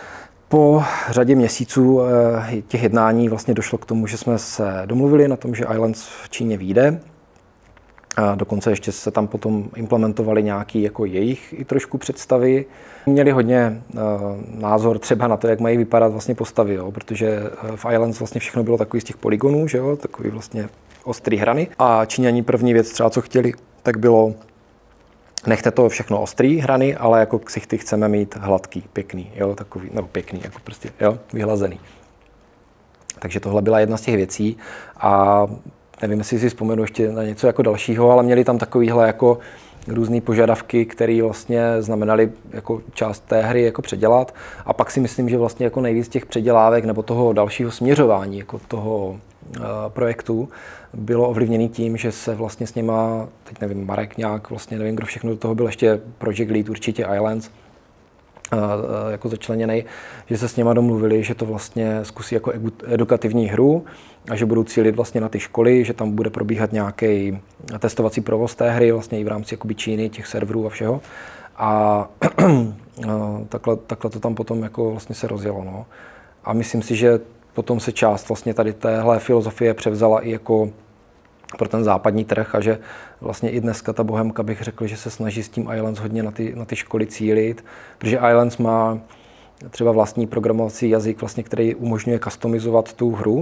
Po řadě měsíců těch jednání vlastně došlo k tomu, že jsme se domluvili na tom, že Islands v Číně vyjde. A dokonce ještě se tam potom implementovali nějaké jako jejich i trošku představy. Měli hodně názor třeba na to, jak mají vypadat vlastně postavy, jo? Protože v Islands vlastně všechno bylo takový z těch polygonů, že jo? Takový vlastně ostrý hrany. A Číňani první věc třeba, co chtěli, tak bylo nechte to všechno ostrý hrany, ale jako ksichty chceme mít hladký, pěkný, jo? Takový, no pěkný, jako prostě, jo? Vyhlazený. Takže tohle byla jedna z těch věcí a nevím, jestli si vzpomenu ještě na něco jako dalšího, ale měli tam takovýhle jako různé požadavky, které vlastně znamenaly jako část té hry jako předělat. A pak si myslím, že vlastně jako nejvíc těch předělávek nebo toho dalšího směřování jako toho projektu bylo ovlivněný tím, že se vlastně s něma, teď nevím, Marek nějak, vlastně nevím, kdo všechno do toho byl, ještě Project Lead, určitě Islands, jako začleněný, že se s něma domluvili, že to vlastně zkusí jako edukativní hru a že budou cílit vlastně na ty školy, že tam bude probíhat nějaký testovací provoz té hry, vlastně i v rámci jakoby Číny, těch serverů a všeho. A takhle to tam potom jako vlastně se rozjelo. No. A myslím si, že potom se část vlastně tady téhle filozofie převzala i jako pro ten západní trh a že vlastně i dneska ta Bohemka bych řekl, že se snaží s tím Islands hodně na ty školy cílit, protože Islands má třeba vlastní programovací jazyk, vlastně, který umožňuje customizovat tu hru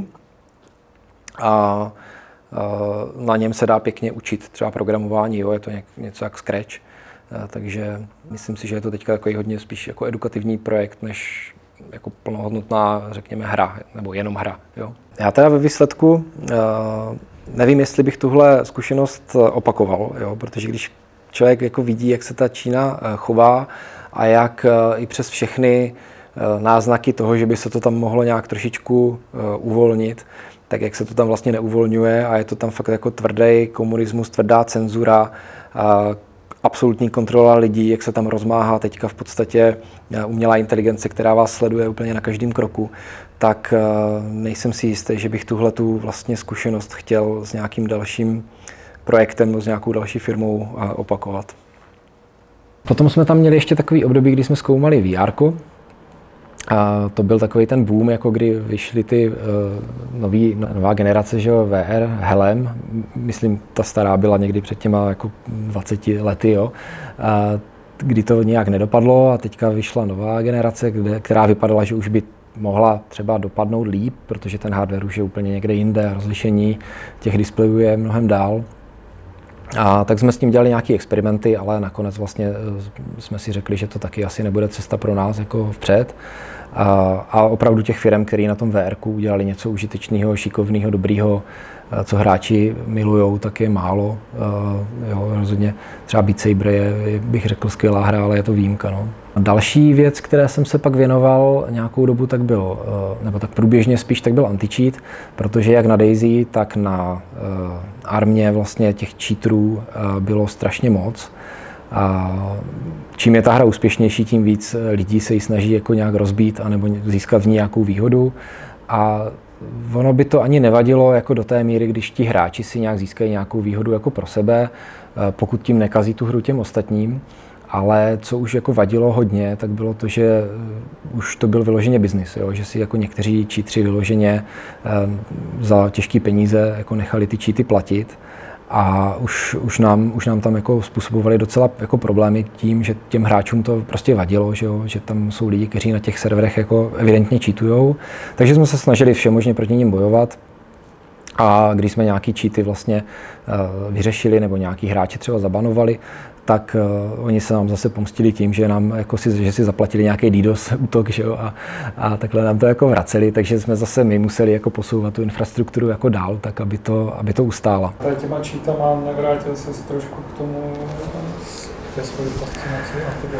a na něm se dá pěkně učit třeba programování, jo, je to něco jak Scratch, takže myslím si, že je to teďka jako hodně spíš jako edukativní projekt, než jako plnohodnotná, řekněme, hra, nebo jenom hra. Jo. Já teda ve výsledku nevím, jestli bych tuhle zkušenost opakoval, jo, protože když člověk jako vidí, jak se ta Čína chová a jak i přes všechny náznaky toho, že by se to tam mohlo nějak trošičku uvolnit, tak jak se to tam vlastně neuvolňuje a je to tam fakt jako tvrdý komunismus, tvrdá cenzura, absolutní kontrola lidí, jak se tam rozmáhá teďka v podstatě umělá inteligence, která vás sleduje úplně na každém kroku, tak nejsem si jistý, že bych tuhletu vlastně zkušenost chtěl s nějakým dalším projektem, s nějakou další firmou opakovat. Potom jsme tam měli ještě takový období, kdy jsme zkoumali VR. A to byl takový ten boom, jako kdy vyšly ty nová generace, že jo, VR, Helm, myslím, ta stará byla někdy před těma jako 20 lety, jo, a kdy to nějak nedopadlo a teďka vyšla nová generace, která vypadala, že už by mohla třeba dopadnout líp, protože ten hardware už je úplně někde jinde, rozlišení těch displejů je mnohem dál. A tak jsme s tím dělali nějaké experimenty, ale nakonec vlastně jsme si řekli, že to taky asi nebude cesta pro nás jako vpřed. A opravdu těch firm, které na tom VR-ku udělali něco užitečného, šikovného, dobrýho, co hráči milujou, tak je málo. Jo, rozhodně třeba Beat Saber je, bych řekl, skvělá hra, ale je to výjimka. No. Další věc, které jsem se pak věnoval nějakou dobu, tak byl, nebo tak průběžně spíš, tak byl anti-cheat, protože jak na Daisy, tak na Armě vlastně těch cheaterů bylo strašně moc. A čím je ta hra úspěšnější, tím víc lidí se ji snaží jako nějak rozbít anebo získat v ní nějakou výhodu. A ono by to ani nevadilo jako do té míry, když ti hráči si nějak získají nějakou výhodu jako pro sebe, pokud tím nekazí tu hru těm ostatním. Ale co už jako vadilo hodně, tak bylo to, že už to byl vyloženě biznis, jo? Že si jako někteří cheatři vyloženě za těžké peníze jako nechali ty cheaty platit. A už nám tam jako způsobovali docela jako problémy tím, že těm hráčům to prostě vadilo, že tam jsou lidi, kteří na těch serverech jako evidentně cheatujou. Takže jsme se snažili všemožně proti nim bojovat. A když jsme nějaký cheaty vlastně vyřešili nebo nějaký hráči třeba zabanovali, tak oni se nám zase pomstili tím, že nám jako že si zaplatili nějaký DDoS útok, že jo, a takhle nám to jako vraceli, takže jsme zase my museli jako posouvat tu infrastrukturu jako dál, tak aby to ustála. Tady těma cheatama nevrátil se trošku k tomu ke svojí fascinaci a to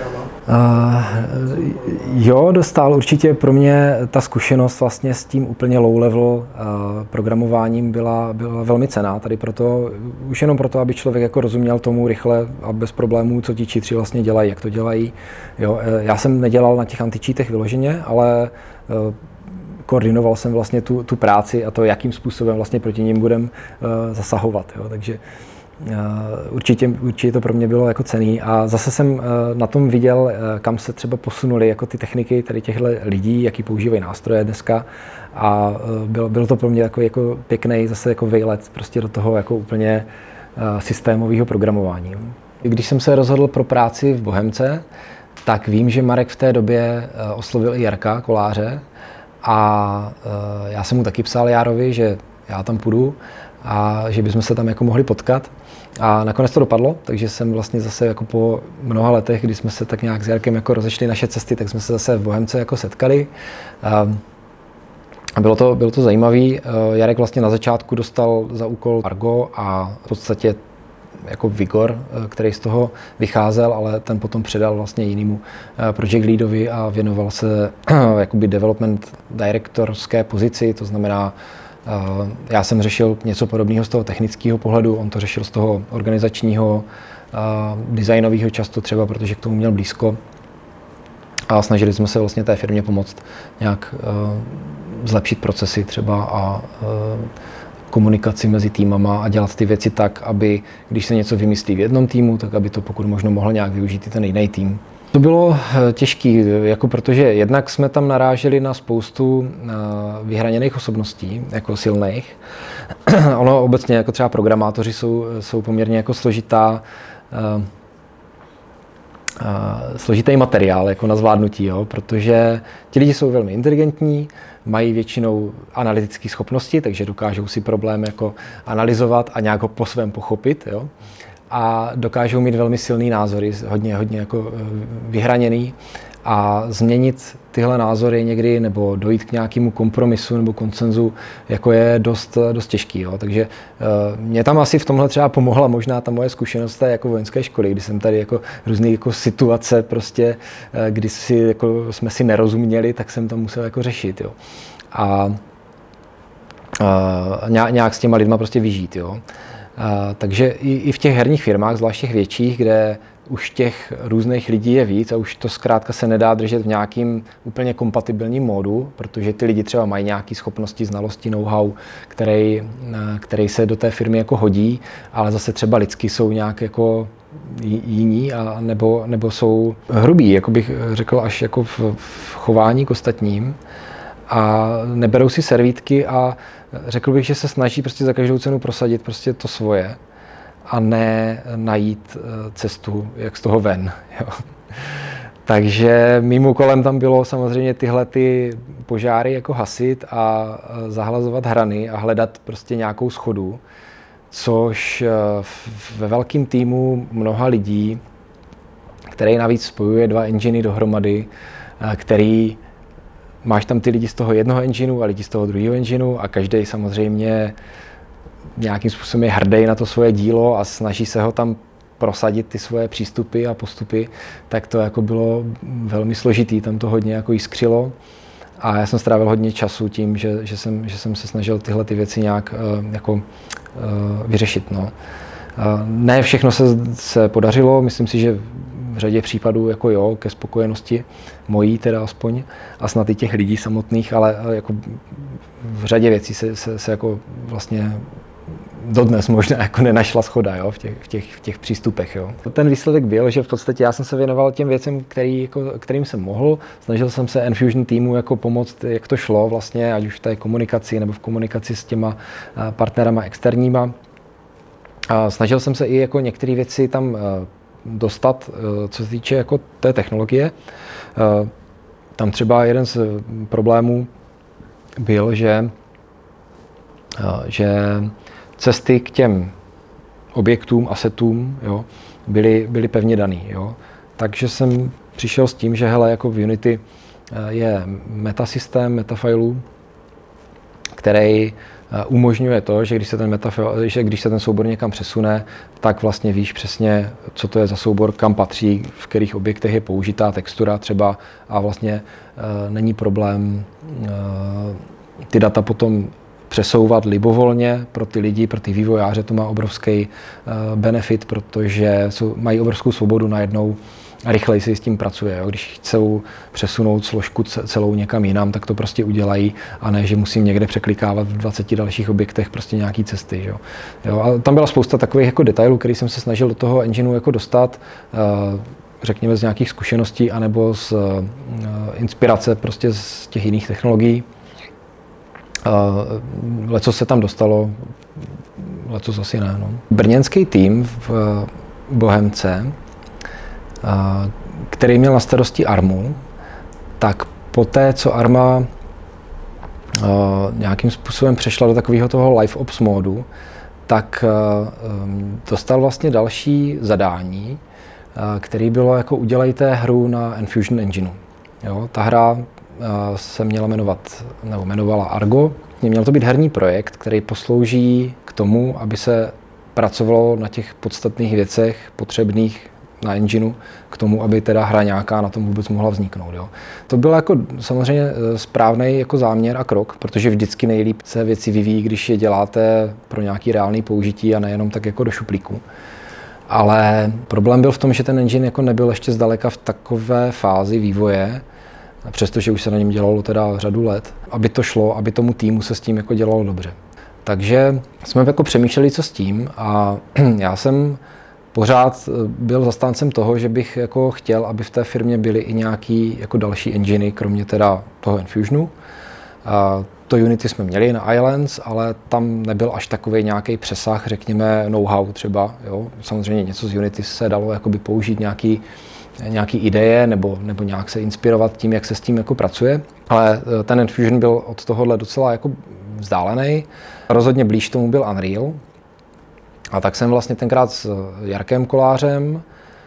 Jo, dostal určitě. Pro mě ta zkušenost vlastně s tím úplně low level programováním byla velmi cenná. Tady proto, už jenom proto, aby člověk jako rozuměl tomu rychle a bez problémů, co ti cheatři vlastně dělají, jak to dělají. Jo, já jsem nedělal na těch anti-cheatech vyloženě, ale koordinoval jsem vlastně tu práci a to, jakým způsobem vlastně proti nim budeme zasahovat. Jo. Takže Určitě to pro mě bylo jako cenný a zase jsem na tom viděl, kam se třeba posunuli jako ty techniky tady těchto lidí, jaký používají nástroje dneska a bylo to pro mě jako pěkný zase jako vejlet prostě do toho jako úplně systémového programování. Když jsem se rozhodl pro práci v Bohemce, tak vím, že Marek v té době oslovil i Jarka Koláře a já jsem mu taky psal Járovi, že já tam půjdu a že bychom se tam jako mohli potkat. A nakonec to dopadlo, takže jsem vlastně zase jako po mnoha letech, kdy jsme se tak nějak s Jarkem jako rozešli naše cesty, tak jsme se zase v Bohemce jako setkali. A bylo to zajímavé. Jarek vlastně na začátku dostal za úkol Argo a v podstatě jako Vigor, který z toho vycházel, ale ten potom předal vlastně jinému project leadovi a věnoval se jakoby development directorské pozici, to znamená, já jsem řešil něco podobného z toho technického pohledu, on to řešil z toho organizačního, designového často třeba, protože k tomu měl blízko. A snažili jsme se vlastně té firmě pomoct nějak zlepšit procesy třeba a komunikaci mezi týmama a dělat ty věci tak, aby když se něco vymyslí v jednom týmu, tak aby to pokud možno mohl nějak využít i ten jiný tým. To bylo těžké, jako protože jednak jsme tam naráželi na spoustu vyhraněných osobností, jako silných. Ono obecně jako třeba programátoři jsou poměrně jako složitý materiál jako na zvládnutí, jo? Protože ti lidi jsou velmi inteligentní, mají většinou analytické schopnosti, takže dokážou si problém jako analyzovat a nějak ho po svém pochopit. Jo? A dokážou mít velmi silný názory, hodně jako vyhraněný a změnit tyhle názory někdy nebo dojít k nějakému kompromisu nebo konsenzu jako je dost těžký. Jo. Takže mě tam asi v tomhle třeba pomohla možná ta moje zkušenost jako vojenské školy, kdy jsem tady jako různé jako situace prostě, kdy jsme si nerozuměli, tak jsem to musel jako řešit. Jo. A nějak s těma lidma prostě vyžít. Jo. Takže i v těch herních firmách, zvlášť těch větších, kde už těch různých lidí je víc a už to zkrátka se nedá držet v nějakým úplně kompatibilním módu, protože ty lidi třeba mají nějaké schopnosti, znalosti, know-how, který se do té firmy jako hodí, ale zase třeba lidsky jsou nějak jako jiní a nebo jsou hrubí, jako bych řekl, až jako v chování k ostatním a neberou si servítky a řekl bych, že se snaží prostě za každou cenu prosadit prostě to svoje a ne najít cestu, jak z toho ven. Jo. Takže mým úkolem tam bylo samozřejmě tyhle ty požáry jako hasit a zahlazovat hrany a hledat prostě nějakou schodu, což ve velkém týmu mnoha lidí, který navíc spojuje dva enginy dohromady, který máš tam ty lidi z toho jednoho engineu a lidi z toho druhého engineu a každý samozřejmě nějakým způsobem je hrdý na to svoje dílo a snaží se ho tam prosadit ty svoje přístupy a postupy, tak to jako bylo velmi složitý, tam to hodně jako jiskřilo a já jsem strávil hodně času tím, že jsem se snažil tyhle ty věci nějak vyřešit. No. Ne všechno se podařilo, myslím si, že v řadě případů jako jo, ke spokojenosti mojí teda aspoň a snad i těch lidí samotných, ale jako v řadě věcí se jako vlastně dodnes možná jako nenašla shoda, jo, v těch přístupech. Jo. Ten výsledek byl, že v podstatě já jsem se věnoval těm věcem, kterým jsem mohl. Snažil jsem se Enfusion týmu jako pomoct, jak to šlo vlastně, ať už v té komunikaci nebo v komunikaci s těma partnerama externíma. A snažil jsem se i jako některé věci tam dostat, co se týče jako té technologie. Tam třeba jeden z problémů byl, že cesty k těm objektům, asetům, jo, byly pevně daný. Jo. Takže jsem přišel s tím, že hele, jako v Unity je metasystém metafilů, který umožňuje to, že když se ten soubor někam přesune, tak vlastně víš přesně, co to je za soubor, kam patří, v kterých objektech je použitá textura třeba a vlastně není problém ty data potom přesouvat libovolně pro ty lidi, pro ty vývojáře. To má obrovský benefit, protože mají obrovskou svobodu najednou rychleji se s tím pracuje. Jo. Když chcou přesunout složku celou někam jinam, tak to prostě udělají a ne, že musím někde překlikávat v 20 dalších objektech prostě nějaký cesty. Jo. Jo, a tam byla spousta takových jako detailů, který jsem se snažil do toho engineu jako dostat, řekněme z nějakých zkušeností anebo z inspirace prostě z těch jiných technologií. Leco se tam dostalo, leco asi ne. No. Brněnský tým v Bohemce, který měl na starosti Armu, tak poté, co Arma nějakým způsobem přešla do takového toho live ops módu, tak dostal vlastně další zadání, který bylo jako udělejte hru na Enfusion Engineu. Jo, ta hra se měla jmenovala Argo. Měl to být herní projekt, který poslouží k tomu, aby se pracovalo na těch podstatných věcech potřebných na engineu, k tomu, aby teda hra nějaká na tom vůbec mohla vzniknout. Jo. To byl jako samozřejmě správný jako záměr a krok, protože vždycky nejlíp se věci vyvíjí, když je děláte pro nějaký reálný použití a nejenom tak jako do šuplíku. Ale problém byl v tom, že ten engine jako nebyl ještě zdaleka v takové fázi vývoje, přestože už se na něm dělalo teda řadu let, aby to šlo, aby tomu týmu se s tím jako dělalo dobře. Takže jsme jako přemýšleli, co s tím, a já jsem pořád byl zastáncem toho, že bych jako chtěl, aby v té firmě byly i nějaký jako další enginy, kromě teda toho Enfusionu. To Unity jsme měli na Islands, ale tam nebyl až takový nějaký přesah, řekněme know-how třeba. Jo. Samozřejmě něco z Unity se dalo jakoby použít, nějaký ideje nebo nějak se inspirovat tím, jak se s tím jako pracuje. Ale ten Enfusion byl od tohohle docela jako vzdálený. Rozhodně blíž tomu byl Unreal. A tak jsem vlastně tenkrát s Jarkem Kolářem,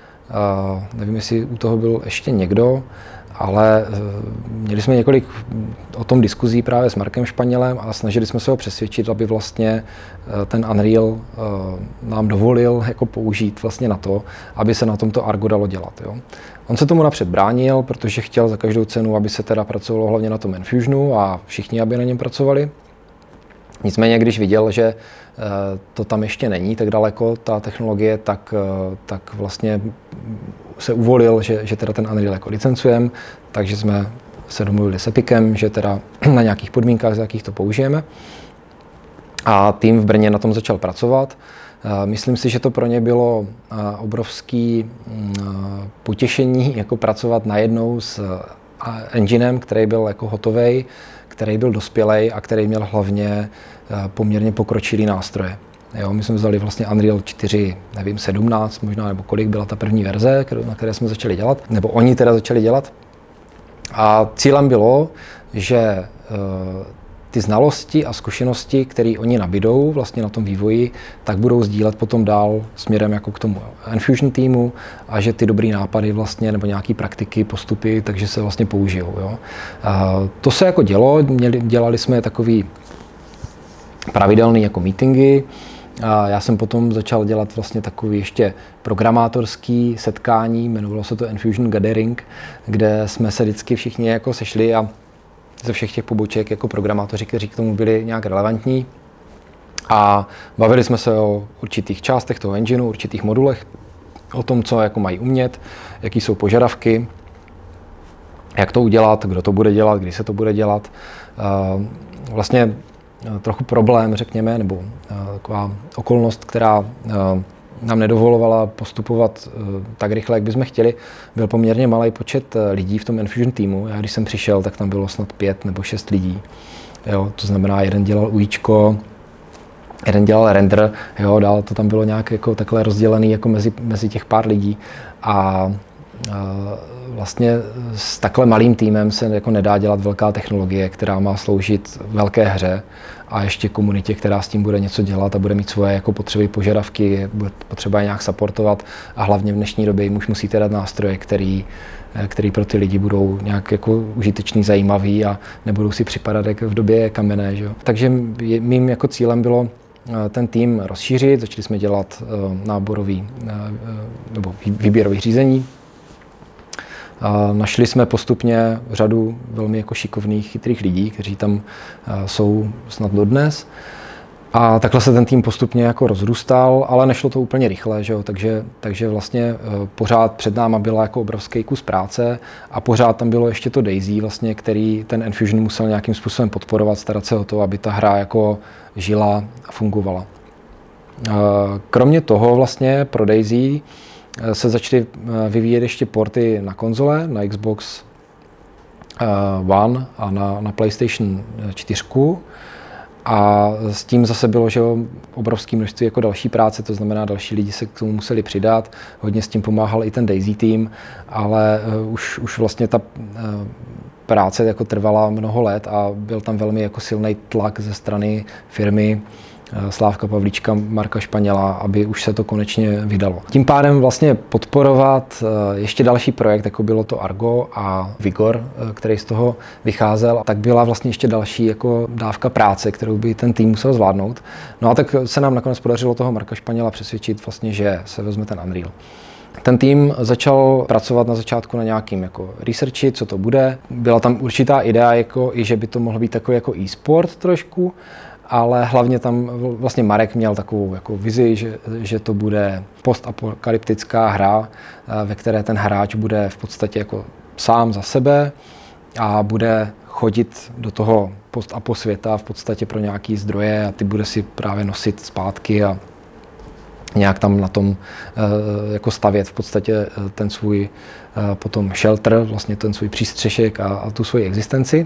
nevím, jestli u toho byl ještě někdo, ale měli jsme několik o tom diskuzí právě s Markem Španělem a snažili jsme se ho přesvědčit, aby vlastně ten Unreal nám dovolil jako použít vlastně na to, aby se na tomto Argo dalo dělat. Jo. On se tomu napřed bránil, protože chtěl za každou cenu, aby se teda pracovalo hlavně na tom Enfusionu a všichni, aby na něm pracovali. Nicméně, když viděl, že to tam ještě není tak daleko, ta technologie, tak vlastně se uvolil, že teda ten Unreal jako licencujeme, takže jsme se domluvili s Epicem, že teda na nějakých podmínkách, za jakých to použijeme. A tým v Brně na tom začal pracovat. Myslím si, že to pro ně bylo obrovský potěšení jako pracovat najednou s enginem, který byl jako hotovej, který byl dospělej a který měl hlavně poměrně pokročilý nástroje. Jo, my jsme vzali vlastně Unreal 4, nevím, 17 možná, nebo kolik byla ta první verze, na které jsme začali dělat, nebo oni teda začali dělat. A cílem bylo, že ty znalosti a zkušenosti, které oni nabídou vlastně na tom vývoji, tak budou sdílet potom dál směrem jako k tomu Enfusion týmu a že ty dobrý nápady vlastně nebo nějaký praktiky, postupy, takže se vlastně použijou. Jo. To se jako dělali jsme takový pravidelný jako meetingy. A já jsem potom začal dělat vlastně takový ještě programátorský setkání, jmenovalo se to Enfusion Gathering, kde jsme se vždycky všichni jako sešli a ze všech těch poboček jako programátoři, kteří k tomu byli nějak relevantní. A bavili jsme se o určitých částech toho engineu, určitých modulech, o tom, co jako mají umět, jaký jsou požadavky, jak to udělat, kdo to bude dělat, kdy se to bude dělat. Vlastně trochu problém, řekněme, nebo taková okolnost, která nám nedovolovala postupovat tak rychle, jak bychom chtěli, byl poměrně malý počet lidí v tom Enfusion týmu. Já když jsem přišel, tak tam bylo snad 5 nebo 6 lidí. Jo, to znamená, jeden dělal UIčko, jeden dělal render, jo, dál to tam bylo nějak jako takhle rozdělený jako mezi těch pár lidí. A vlastně s takhle malým týmem se jako nedá dělat velká technologie, která má sloužit velké hře a ještě komunitě, která s tím bude něco dělat a bude mít svoje jako potřeby, požadavky, bude potřeba je nějak supportovat a hlavně v dnešní době jim už musíte dát nástroje, který pro ty lidi budou nějak jako užitečný, zajímavý a nebudou si připadat jak v době kamenné. Že? Takže mým jako cílem bylo ten tým rozšířit, začali jsme dělat náborový nebo výběrový řízení. Našli jsme postupně řadu velmi jako šikovných, chytrých lidí, kteří tam jsou snad dodnes. A takhle se ten tým postupně jako rozrůstal, ale nešlo to úplně rychle, že jo? Takže vlastně pořád před náma byla jako obrovský kus práce a pořád tam bylo ještě to DayZ, vlastně, který ten Enfusion musel nějakým způsobem podporovat, starat se o to, aby ta hra jako žila a fungovala. Kromě toho vlastně pro DayZ se začaly vyvíjet ještě porty na konzole, na Xbox One a na PlayStation 4. A s tím zase bylo, že obrovské množství jako další práce, to znamená, další lidi se k tomu museli přidat. Hodně s tím pomáhal i ten DayZ tým, ale už vlastně ta práce jako trvala mnoho let a byl tam velmi jako silný tlak ze strany firmy Slávka Pavlíčka, Marka Španěla, aby už se to konečně vydalo. Tím pádem vlastně podporovat ještě další projekt, jako bylo to Argo a Vigor, který z toho vycházel, tak byla vlastně ještě další jako dávka práce, kterou by ten tým musel zvládnout. No a tak se nám nakonec podařilo toho Marka Španěla přesvědčit vlastně, že se vezme ten Unreal. Ten tým začal pracovat na začátku na nějakým jako researchi, co to bude. Byla tam určitá idea, jako, i že by to mohl být takový jako e-sport trošku, ale hlavně tam vlastně Marek měl takovou jako vizi, že to bude postapokalyptická hra, ve které ten hráč bude v podstatě jako sám za sebe a bude chodit do toho post-apo světa v podstatě pro nějaký zdroje a ty bude si právě nosit zpátky a nějak tam na tom jako stavět v podstatě ten svůj potom shelter, vlastně ten svůj přístřešek a tu svoji existenci.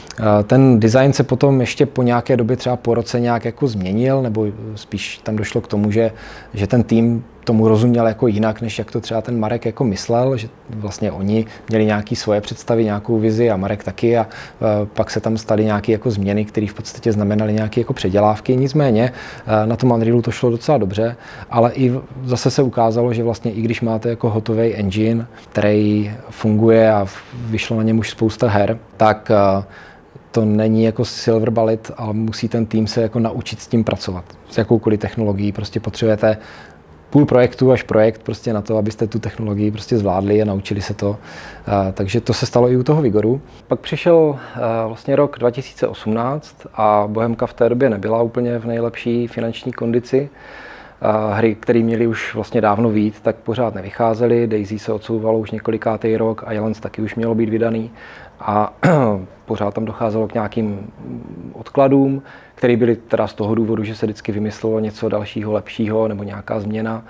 Ten design se potom ještě po nějaké době, třeba po roce, nějak jako změnil, nebo spíš tam došlo k tomu, že ten tým tomu rozuměl jako jinak, než jak to třeba ten Marek jako myslel, že vlastně oni měli nějaké svoje představy, nějakou vizi a Marek taky a pak se tam staly nějaké jako změny, které v podstatě znamenaly nějaké jako předělávky. Nicméně na tom Unrealu to šlo docela dobře, ale i zase se ukázalo, že vlastně i když máte jako hotový engine, který funguje a vyšlo na něm už spousta her, tak to není jako silver bullet, ale musí ten tým se jako naučit s tím pracovat. S jakoukoliv technologií prostě potřebujete půl projektu až projekt prostě na to, abyste tu technologii prostě zvládli a naučili se to. Takže to se stalo i u toho Vigoru. Pak přišel vlastně rok 2018 a Bohemka v té době nebyla úplně v nejlepší finanční kondici. Hry, které měly už vlastně dávno vyjít, tak pořád nevycházely. DayZ se odsouvalo už několikátý rok a Islands taky už mělo být vydaný. A pořád tam docházelo k nějakým odkladům, které byly teda z toho důvodu, že se vždycky vymyslelo něco dalšího, lepšího nebo nějaká změna.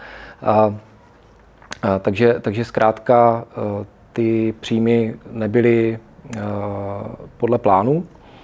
Takže zkrátka ty příjmy nebyly podle plánu.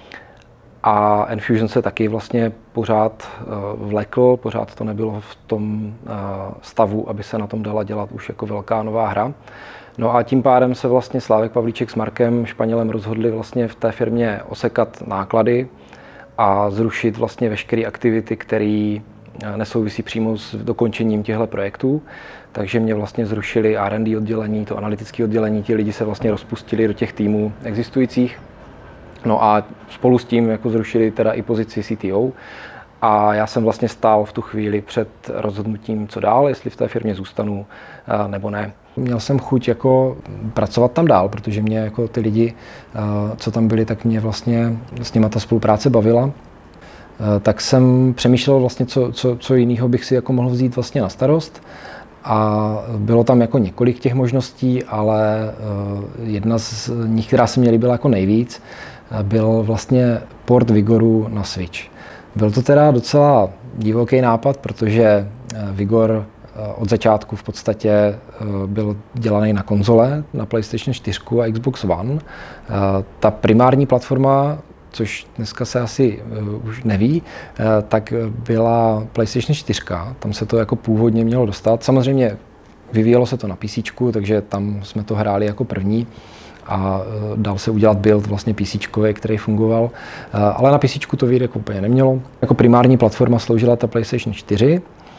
A Enfusion se taky vlastně pořád vlekl, pořád to nebylo v tom stavu, aby se na tom dala dělat už jako velká nová hra. No a tím pádem se vlastně Slávek Pavlíček s Markem Španělem rozhodli vlastně v té firmě osekat náklady a zrušit vlastně veškeré aktivity, které nesouvisí přímo s dokončením těchto projektů. Takže mě vlastně zrušili R&D oddělení, to analytické oddělení, ti lidi se vlastně rozpustili do těch týmů existujících. No a spolu s tím jako zrušili teda i pozici CTO a já jsem vlastně stál v tu chvíli před rozhodnutím, co dál, jestli v té firmě zůstanu nebo ne. Měl jsem chuť jako pracovat tam dál, protože mě jako ty lidi, co tam byli, tak mě vlastně s nima ta spolupráce bavila. Tak jsem přemýšlel vlastně, co jiného bych si jako mohl vzít vlastně na starost. A bylo tam jako několik těch možností, ale jedna z nich, která se mě líbila jako nejvíc, byl vlastně port Vigoru na Switch. Byl to teda docela divoký nápad, protože Vigor od začátku v podstatě byl dělaný na konzole, na PlayStation 4 a Xbox One. Ta primární platforma, což dneska se asi už neví, tak byla PlayStation 4, tam se to jako původně mělo dostat. Samozřejmě vyvíjelo se to na PC, takže tam jsme to hráli jako první a dal se udělat build vlastně PCčkový, který fungoval, ale na PC to vyjde jako úplně nemělo. Jako primární platforma sloužila ta PlayStation 4,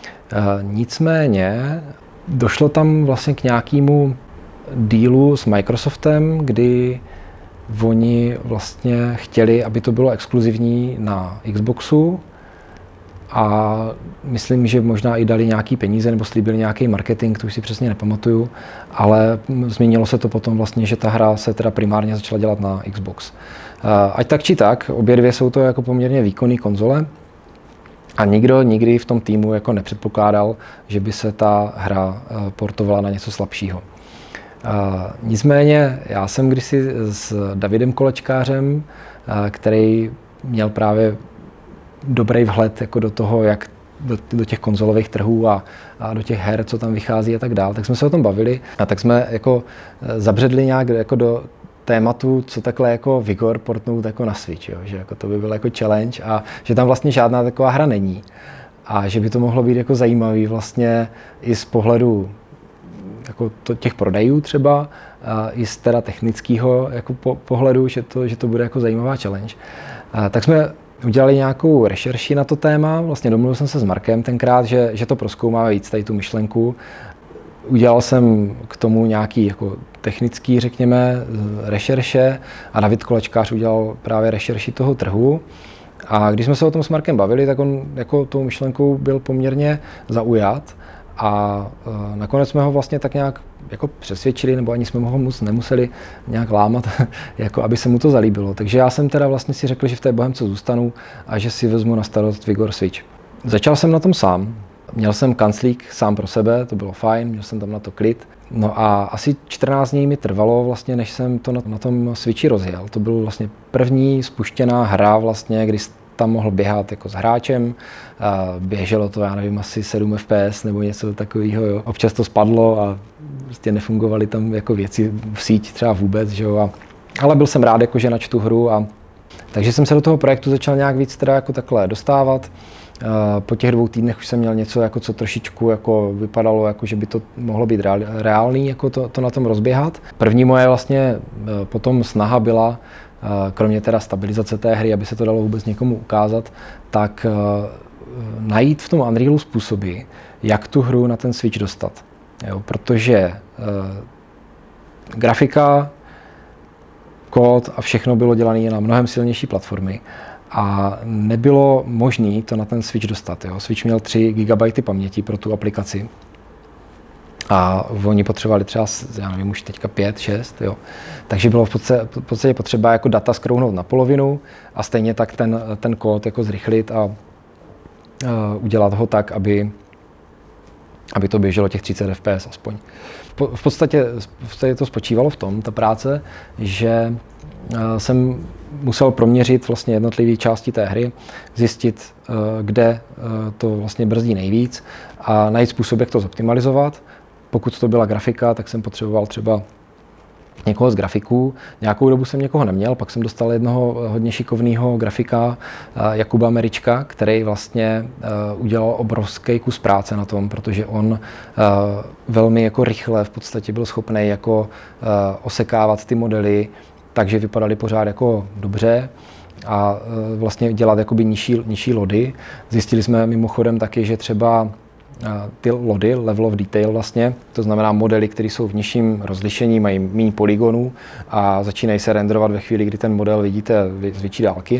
nicméně došlo tam vlastně k nějakému dealu s Microsoftem, kdy oni vlastně chtěli, aby to bylo exkluzivní na Xboxu a myslím, že možná i dali nějaký peníze nebo slíbili nějaký marketing, to už si přesně nepamatuju, ale změnilo se to potom vlastně, že ta hra se teda primárně začala dělat na Xbox. Ať tak či tak, obě dvě jsou to jako poměrně výkonné konzole A nikdo nikdy v tom týmu jako nepředpokládal, že by se ta hra portovala na něco slabšího. Nicméně já jsem kdysi s Davidem Kolečkářem, který měl právě dobrý vhled jako do toho, jak do těch konzolových trhů a do těch her, co tam vychází a tak dál, tak jsme se o tom bavili a tak jsme jako zabředli nějak jako do tématu, co takhle jako Vigor portnout jako na Switch, jo? Že jako to by byl jako challenge a že tam vlastně žádná taková hra není a že by to mohlo být jako zajímavý vlastně i z pohledu jako těch prodejů třeba, i z teda technického jako pohledu, že to bude jako zajímavá challenge. Tak jsme udělali nějakou rešerši na to téma, vlastně domluvil jsem se s Markem tenkrát, že to prozkoumáme víc, tady tu myšlenku. Udělal jsem k tomu nějaký jako technický, řekněme, rešerše a David Kolečkář udělal právě rešerši toho trhu. A když jsme se o tom s Markem bavili, tak on jako tou myšlenkou byl poměrně zaujat a nakonec jsme ho vlastně tak nějak jako přesvědčili, nebo ani jsme ho moc nemuseli nějak lámat, jako aby se mu to zalíbilo. Takže já jsem teda vlastně si řekl, že v té Bohemce zůstanu a že si vezmu na starost Vigor Switch. Začal jsem na tom sám. Měl jsem kanclík sám pro sebe, to bylo fajn, měl jsem tam na to klid. No a asi 14 dní mi trvalo vlastně, než jsem to na tom Switchi rozjel. To byl vlastně první spuštěná hra vlastně, kdy tam mohl běhat jako s hráčem. Běželo to, já nevím, asi 7 FPS nebo něco takového. Jo. Občas to spadlo a prostě nefungovaly tam jako věci v síť třeba vůbec. Že jo. Ale byl jsem rád, jako, že načtu hru. Takže jsem se do toho projektu začal nějak víc teda jako takhle dostávat. Po těch 2 týdnech už jsem měl něco, jako, co trošičku jako vypadalo, jako, že by to mohlo být reálný, jako to na tom rozběhat. První moje vlastně potom snaha byla, kromě teda stabilizace té hry, aby se to dalo vůbec někomu ukázat, tak najít v tom Unrealu způsoby, jak tu hru na ten Switch dostat. Jo, protože grafika, kód a všechno bylo dělané na mnohem silnější platformy a nebylo možné to na ten Switch dostat. Jo. Switch měl 3 GB paměti pro tu aplikaci a oni potřebovali třeba, já nevím, už teďka 5, 6, jo. Takže bylo v podstatě potřeba jako data skrouhnout na polovinu a stejně tak ten kód jako zrychlit a udělat ho tak, aby to běželo těch 30 FPS aspoň. V podstatě to spočívalo v tom, ta práce, že jsem musel proměřit vlastně jednotlivé části té hry, zjistit, kde to vlastně brzdí nejvíc a najít způsob, jak to zoptimalizovat. Pokud to byla grafika, tak jsem potřeboval třeba někoho z grafiků. Nějakou dobu jsem někoho neměl, pak jsem dostal jednoho hodně šikovného grafika, Jakuba Merička, který vlastně udělal obrovský kus práce na tom, protože on velmi jako rychle v podstatě byl schopný jako osekávat ty modely, takže vypadaly pořád jako dobře a vlastně dělat jakoby nižší lody. Zjistili jsme mimochodem taky, že třeba ty lody, level of detail vlastně, to znamená modely, které jsou v nižším rozlišení, mají méně polygonů a začínají se renderovat ve chvíli, kdy ten model vidíte z větší dálky,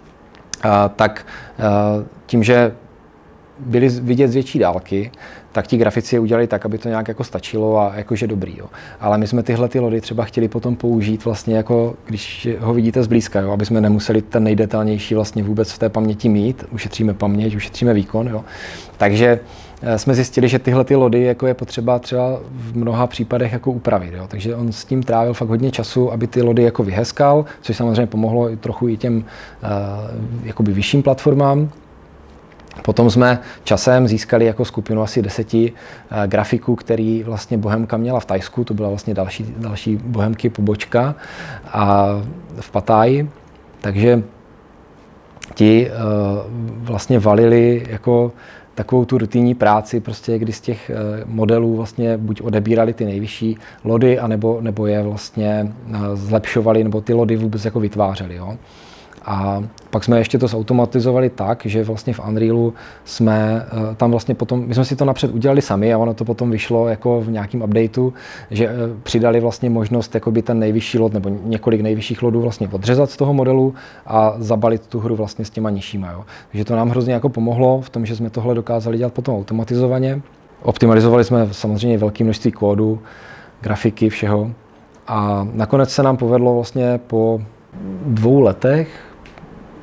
tak tím, že byly vidět z větší dálky, tak ti grafici je udělali tak, aby to nějak jako stačilo a jakože dobrý. Jo. Ale my jsme tyhle ty lody třeba chtěli potom použít vlastně jako, když ho vidíte zblízka, jo, aby jsme nemuseli ten nejdetailnější vlastně vůbec v té paměti mít, ušetříme paměť, ušetříme výkon. Jo. Takže jsme zjistili, že tyhle ty lody jako je potřeba třeba v mnoha případech jako upravit. Jo. Takže on s tím trávil fakt hodně času, aby ty lody jako vyhezkal, což samozřejmě pomohlo i trochu i těm jakoby vyšším platformám. Potom jsme časem získali jako skupinu asi 10 grafiků, který vlastně Bohemka měla v Thajsku, to byla vlastně další Bohemky pobočka a v Pattaji, takže ti vlastně valili jako takovou tu rutinní práci, prostě kdy z těch modelů vlastně buď odebírali ty nejvyšší lody, anebo je vlastně zlepšovali, nebo ty lody vůbec jako vytvářeli. Jo. A pak jsme ještě to zautomatizovali tak, že vlastně v Unrealu jsme tam vlastně potom, my jsme si to napřed udělali sami a ono to potom vyšlo jako v nějakém updateu, že přidali vlastně možnost jakoby ten nejvyšší lod nebo několik nejvyšších lodů vlastně odřezat z toho modelu a zabalit tu hru vlastně s těma nižšíma. Jo. Takže to nám hrozně jako pomohlo v tom, že jsme tohle dokázali dělat potom automatizovaně. Optimalizovali jsme samozřejmě velké množství kódu, grafiky, všeho a nakonec se nám povedlo vlastně po 2 letech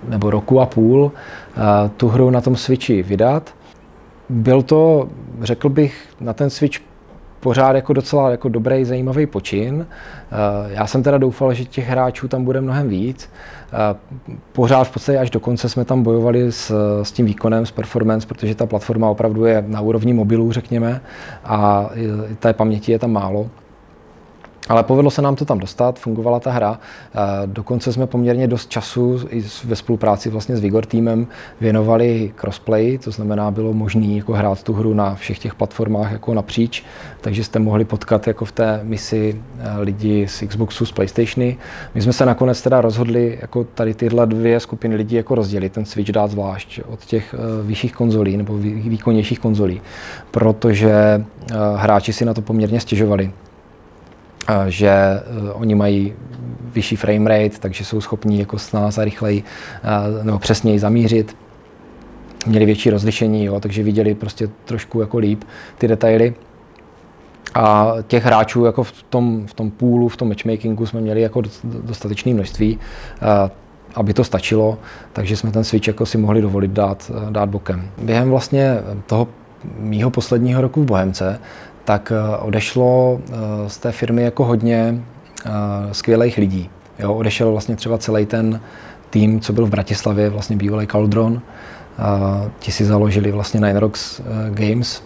nebo roku a půl tu hru na tom Switchi vydat. Byl to, řekl bych, na ten Switch pořád jako docela jako dobrý, zajímavý počin. Já jsem teda doufal, že těch hráčů tam bude mnohem víc. Pořád v podstatě až do konce jsme tam bojovali s tím výkonem, s performance, protože ta platforma opravdu je na úrovni mobilů, řekněme, a té paměti je tam málo. Ale povedlo se nám to tam dostat, fungovala ta hra. Dokonce jsme poměrně dost času i ve spolupráci vlastně s Vigor týmem věnovali crossplay, to znamená, bylo možné jako hrát tu hru na všech těch platformách jako napříč, takže jste mohli potkat jako v té misi lidi z Xboxu, z PlayStationy. My jsme se nakonec teda rozhodli jako tady tyhle dvě skupiny lidí jako rozdělit, ten Switch dát zvlášť od těch vyšších konzolí nebo výkonnějších konzolí, protože hráči si na to poměrně stěžovali, že oni mají vyšší frame rate, takže jsou schopní jako snáze rychleji nebo přesněji zamířit. Měli větší rozlišení, jo, takže viděli prostě trošku jako líp ty detaily. A těch hráčů jako v tom poolu, v tom matchmakingu jsme měli jako dostatečné množství, aby to stačilo, takže jsme ten Switch jako si mohli dovolit dát bokem. Během vlastně toho mýho posledního roku v Bohemce tak odešlo z té firmy jako hodně skvělých lidí. Jo, odešel vlastně třeba celý ten tým, co byl v Bratislavě, vlastně bývalý Cauldron. Ti si založili vlastně Nine Rocks Games.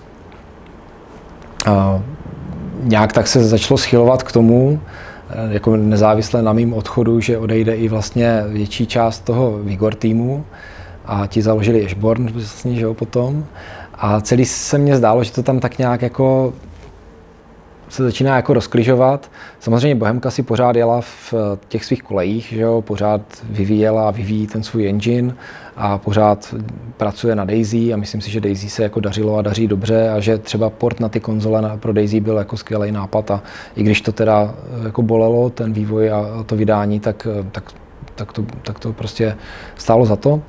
Nějak tak se začalo schylovat k tomu, jako nezávisle na mým odchodu, že odejde i vlastně větší část toho Vigor týmu. A ti založili Ashborn vlastně, že jo, potom. A celý se mně zdálo, že to tam tak nějak jako se začíná jako rozkližovat. Samozřejmě Bohemka si pořád jela v těch svých kolejích, že jo, pořád vyvíjela a vyvíjí ten svůj engine a pořád pracuje na DayZ a myslím si, že DayZ se jako dařilo a daří dobře a že třeba port na ty konzole pro DayZ byl jako skvělý nápad a i když to teda jako bolelo, ten vývoj a to vydání, tak to prostě stálo za to.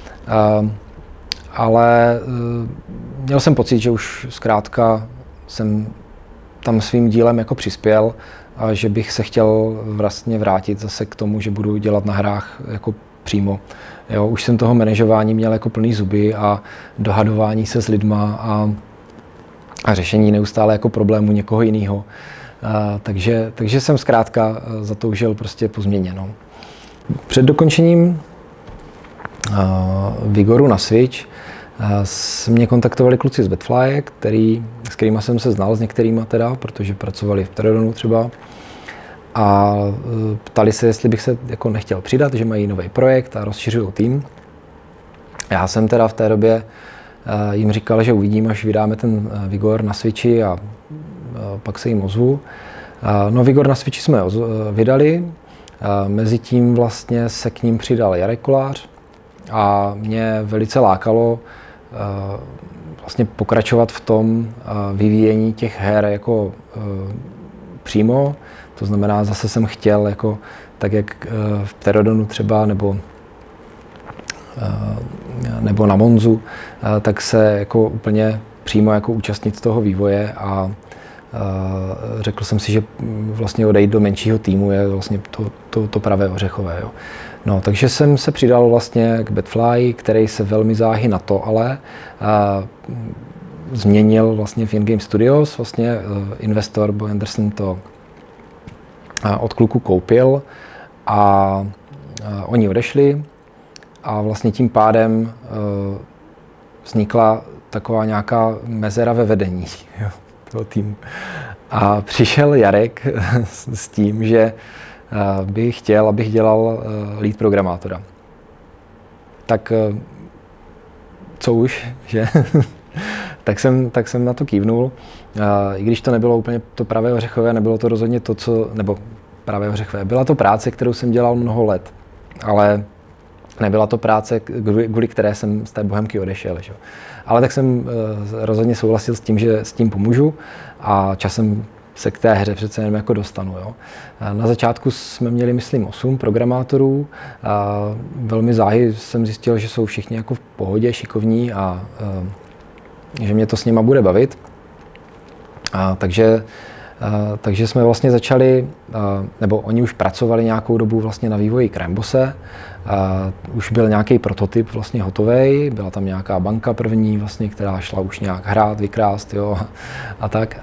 Ale měl jsem pocit, že už zkrátka jsem tam svým dílem jako přispěl a že bych se chtěl vlastně vrátit zase k tomu, že budu dělat na hrách jako přímo. Jo, už jsem toho manažování měl jako plný zuby a dohadování se s lidma a řešení neustále jako problémů někoho jiného. Takže jsem zkrátka zatoužil prostě po změně. No. Před dokončením Vigoru na Switch mě kontaktovali kluci z Batfly, s kterými jsem se znal, s některýma teda, protože pracovali v Pterodonu třeba. A ptali se, jestli bych se jako nechtěl přidat, že mají nový projekt a rozšiřují tým. Já jsem teda v té době jim říkal, že uvidím, až vydáme ten Vigor na Switchi a pak se jim ozvu. No, Vigor na Switchi jsme vydali, mezitím vlastně se k ním přidal Jarek Kolář a mě velice lákalo vlastně pokračovat v tom vyvíjení těch her jako přímo. To znamená, zase jsem chtěl, jako, tak jak v Pterodonu třeba, nebo na Monzu, tak se jako úplně přímo jako účastnit toho vývoje a řekl jsem si, že vlastně odejít do menšího týmu je vlastně to pravé ořechové. Jo. No, takže jsem se přidal vlastně k Batfly, který se velmi záhy na to, ale změnil vlastně v InGame Studios, vlastně investor Bo Anderson to od kluku koupil a oni odešli a vlastně tím pádem vznikla taková nějaká mezera ve vedení toho týmu. A přišel Jarek s tím, že by chtěl, abych dělal lead programátora. Tak co už, že? tak jsem na to kývnul. I když to nebylo úplně to pravé ořechové, nebylo to rozhodně to, nebo pravé ořechové. Byla to práce, kterou jsem dělal mnoho let, ale nebyla to práce, kvůli které jsem z té Bohemky odešel. Že? Ale tak jsem rozhodně souhlasil s tím, že s tím pomůžu a časem se k té hře přece jen jako dostanu. Jo. Na začátku jsme měli, myslím, 8 programátorů. Velmi záhy jsem zjistil, že jsou všichni jako v pohodě, šikovní a že mě to s nima bude bavit. Takže Takže jsme vlastně začali, nebo oni už pracovali nějakou dobu vlastně na vývoji Crimebosse. Už byl nějaký prototyp vlastně hotový, byla tam nějaká banka první, vlastně, která šla už nějak hrát, vykrást, jo, a tak.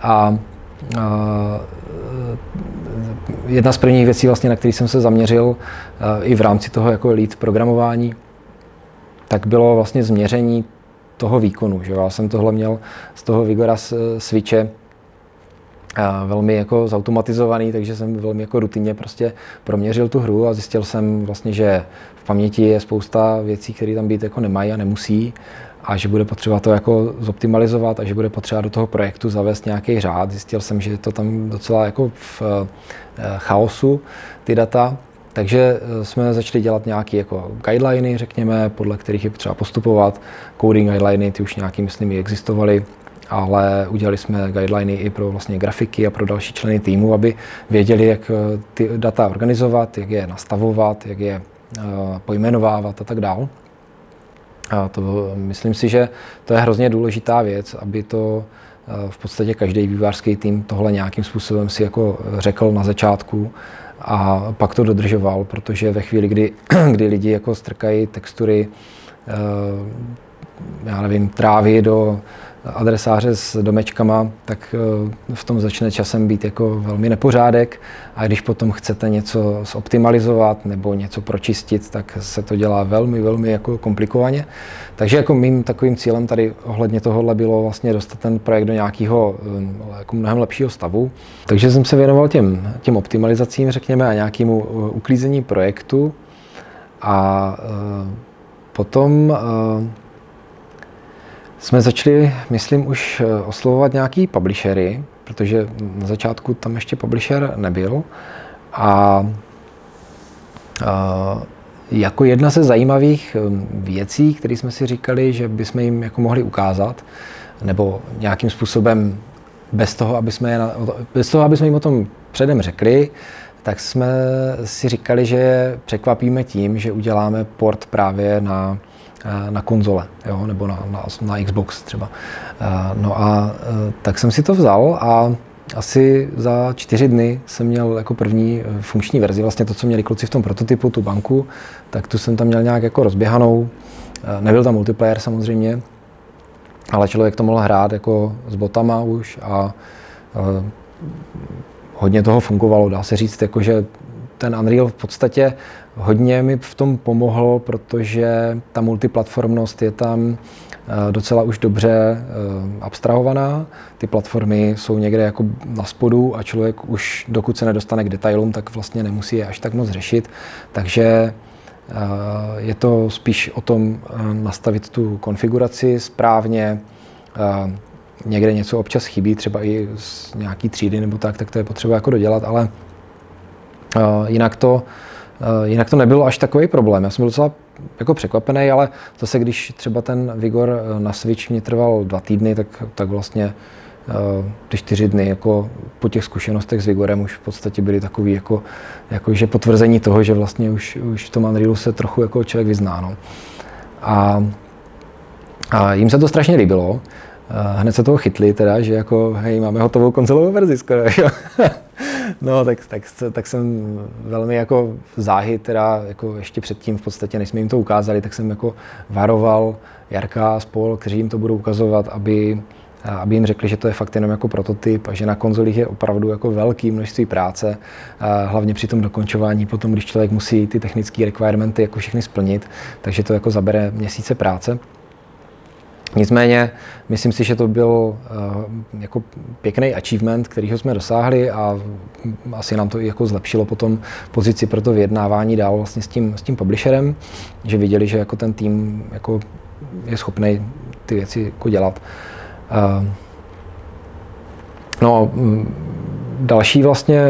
Jedna z prvních věcí, vlastně, na který jsem se zaměřil i v rámci toho jako lead programování, tak bylo vlastně změření toho výkonu. Že? Já jsem tohle měl z toho Vigora switche velmi jako zautomatizovaný, takže jsem velmi jako rutinně prostě proměřil tu hru a zjistil jsem vlastně, že v paměti je spousta věcí, které tam být jako nemají a nemusí a že bude potřeba to jako zoptimalizovat a že bude potřeba do toho projektu zavést nějaký řád. Zjistil jsem, že je to tam docela jako v chaosu, ty data. Takže jsme začali dělat nějaké jako guideliny, řekněme, podle kterých je potřeba postupovat. Coding guideliny, ty už nějaký, myslím, existovaly, ale udělali jsme guideliny i pro vlastně grafiky a pro další členy týmu, aby věděli, jak ty data organizovat, jak je nastavovat, jak je pojmenovávat a tak dál. A to, myslím si, že to je hrozně důležitá věc, aby to v podstatě každý vývojářský tým tohle nějakým způsobem si jako řekl na začátku a pak to dodržoval, protože ve chvíli, kdy lidi jako strkají textury, já nevím, trávy do adresáře s domečkama, tak v tom začne časem být jako velmi nepořádek a když potom chcete něco zoptimalizovat nebo něco pročistit, tak se to dělá velmi, velmi jako komplikovaně. Takže jako mým takovým cílem tady ohledně tohohle bylo vlastně dostat ten projekt do nějakého jako mnohem lepšího stavu. Takže jsem se věnoval těm optimalizacím, řekněme, a nějakému uklízení projektu a potom jsme začali, myslím, už oslovovat nějaký publishery, protože na začátku tam ještě publisher nebyl. A jako jedna ze zajímavých věcí, které jsme si říkali, že bychom jim jako mohli ukázat, nebo nějakým způsobem bez toho, aby jsme jim o tom předem řekli, tak jsme si říkali, že je překvapíme tím, že uděláme port právě na konzole, jo, nebo na Xbox třeba. No a tak jsem si to vzal a asi za 4 dny jsem měl jako první funkční verzi, vlastně to, co měli kluci v tom prototypu, tu banku, tak tu jsem tam měl nějak jako rozběhanou. Nebyl tam multiplayer samozřejmě, ale člověk to mohl hrát jako s botama už a hodně toho fungovalo, dá se říct, jako, že ten Unreal v podstatě hodně mi v tom pomohl, protože ta multiplatformnost je tam docela už dobře abstrahovaná. Ty platformy jsou někde jako na spodu a člověk už, dokud se nedostane k detailům, tak vlastně nemusí je až tak moc řešit. Takže je to spíš o tom nastavit tu konfiguraci správně. Někde něco občas chybí, třeba i z nějaký třídy nebo tak to je potřeba jako dodělat, ale jinak to nebylo až takový problém. Já jsem byl docela jako překvapený, ale zase když třeba ten Vigor na Switch mě trval 2 týdny, tak vlastně ty 4 dny jako po těch zkušenostech s Vigorem už v podstatě byly takový jako že potvrzení toho, že vlastně už v tom Unrealu se trochu jako člověk vyzná. No. A jim se to strašně líbilo. Hned se toho chytli teda, že jako hej, máme hotovou konzolovou verzi skoro. No, tak jsem velmi jako záhy, teda jako ještě předtím v podstatě, než jsme jim to ukázali, tak jsem jako varoval Jarka a spol, kteří jim to budou ukazovat, aby jim řekli, že to je fakt jenom jako prototyp a že na konzolích je opravdu jako velké množství práce, hlavně při tom dokončování, potom když člověk musí ty technické requirementy jako všechny splnit, takže to jako zabere měsíce práce. Nicméně, myslím si, že to byl jako pěkný achievement, kterýho jsme dosáhli a asi nám to i jako zlepšilo potom pozici pro to vyjednávání dál vlastně s tím publisherem, že viděli, že jako ten tým jako je schopný ty věci jako dělat. No, další vlastně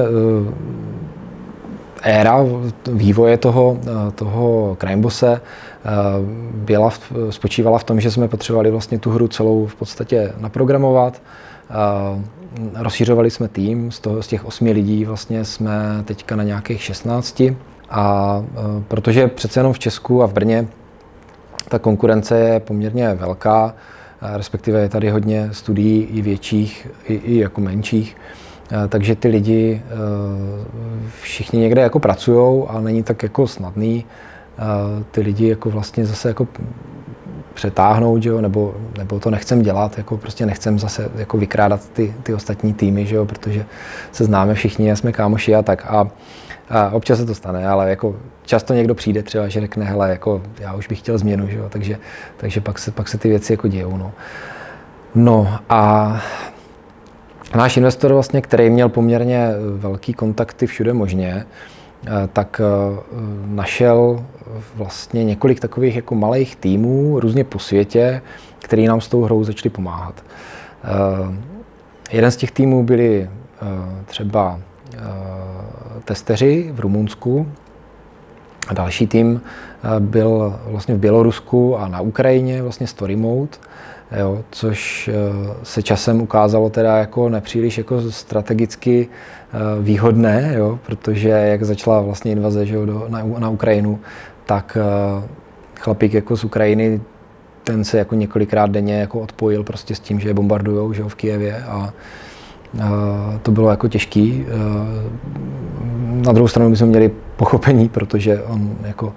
éra vývoje toho Crimebosse spočívala v tom, že jsme potřebovali vlastně tu hru celou v podstatě naprogramovat. Rozšířovali jsme tým, z těch 8 lidí vlastně jsme teďka na nějakých 16. A protože přece jenom v Česku a v Brně ta konkurence je poměrně velká, respektive je tady hodně studií i větších, i jako menších, takže ty lidi všichni někde jako pracujou a není tak jako snadný ty lidi jako vlastně zase jako přetáhnout, že jo, nebo to nechcem dělat, jako prostě nechcem zase jako vykrádat ty ostatní týmy, že jo, protože se známe všichni a jsme kámoši a tak. A občas se to stane, ale jako často někdo přijde třeba, že řekne, hele, jako já už bych chtěl změnu, že jo, takže pak se ty věci jako dějou, no. No a náš investor vlastně, který měl poměrně velký kontakty všude možně, tak našel vlastně několik takových jako malých týmů různě po světě, který nám s tou hrou začali pomáhat. Jeden z těch týmů byli třeba testeři v Rumunsku a další tým byl vlastně v Bělorusku a na Ukrajině, vlastně Story Mode, jo, což se časem ukázalo teda jako nepříliš jako strategicky výhodné, jo, protože jak začala vlastně invaze, že jo, na Ukrajinu, tak chlapík jako z Ukrajiny, ten se jako několikrát denně jako odpojil prostě s tím, že je bombardujou, že jo, v Kyjevě a to bylo jako těžký. Na druhou stranu bychom měli pochopení, protože on jako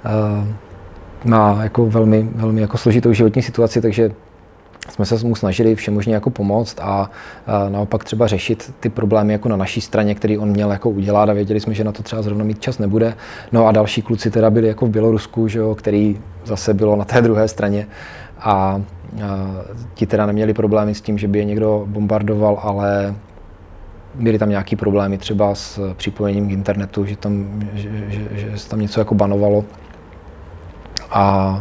má jako velmi jako složitou životní situaci, takže jsme se mu snažili všemožně jako pomoct a naopak třeba řešit ty problémy jako na naší straně, který on měl jako udělat a věděli jsme, že na to třeba zrovna mít čas nebude. No a další kluci teda byli jako v Bělorusku, že jo, který zase bylo na té druhé straně a ti teda neměli problémy s tím, že by je někdo bombardoval, ale byly tam nějaký problémy třeba s připojením k internetu, že se tam něco jako banovalo. A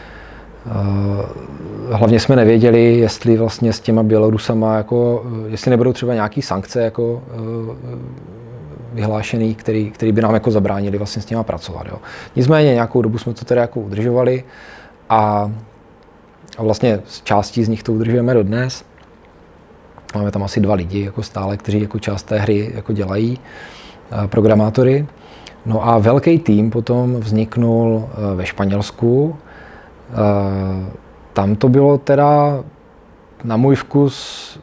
hlavně jsme nevěděli, jestli vlastně s těma Bělorusama, jako, jestli nebudou třeba nějaký sankce jako, vyhlášený, který by nám jako zabránili vlastně s těma pracovat. Jo. Nicméně nějakou dobu jsme to teda jako udržovali a vlastně z částí z nich to udržujeme dodnes. Máme tam asi 2 lidi jako stále, kteří jako část té hry jako dělají, programátory. No a velký tým potom vzniknul ve Španělsku. Tam to bylo teda na můj vkus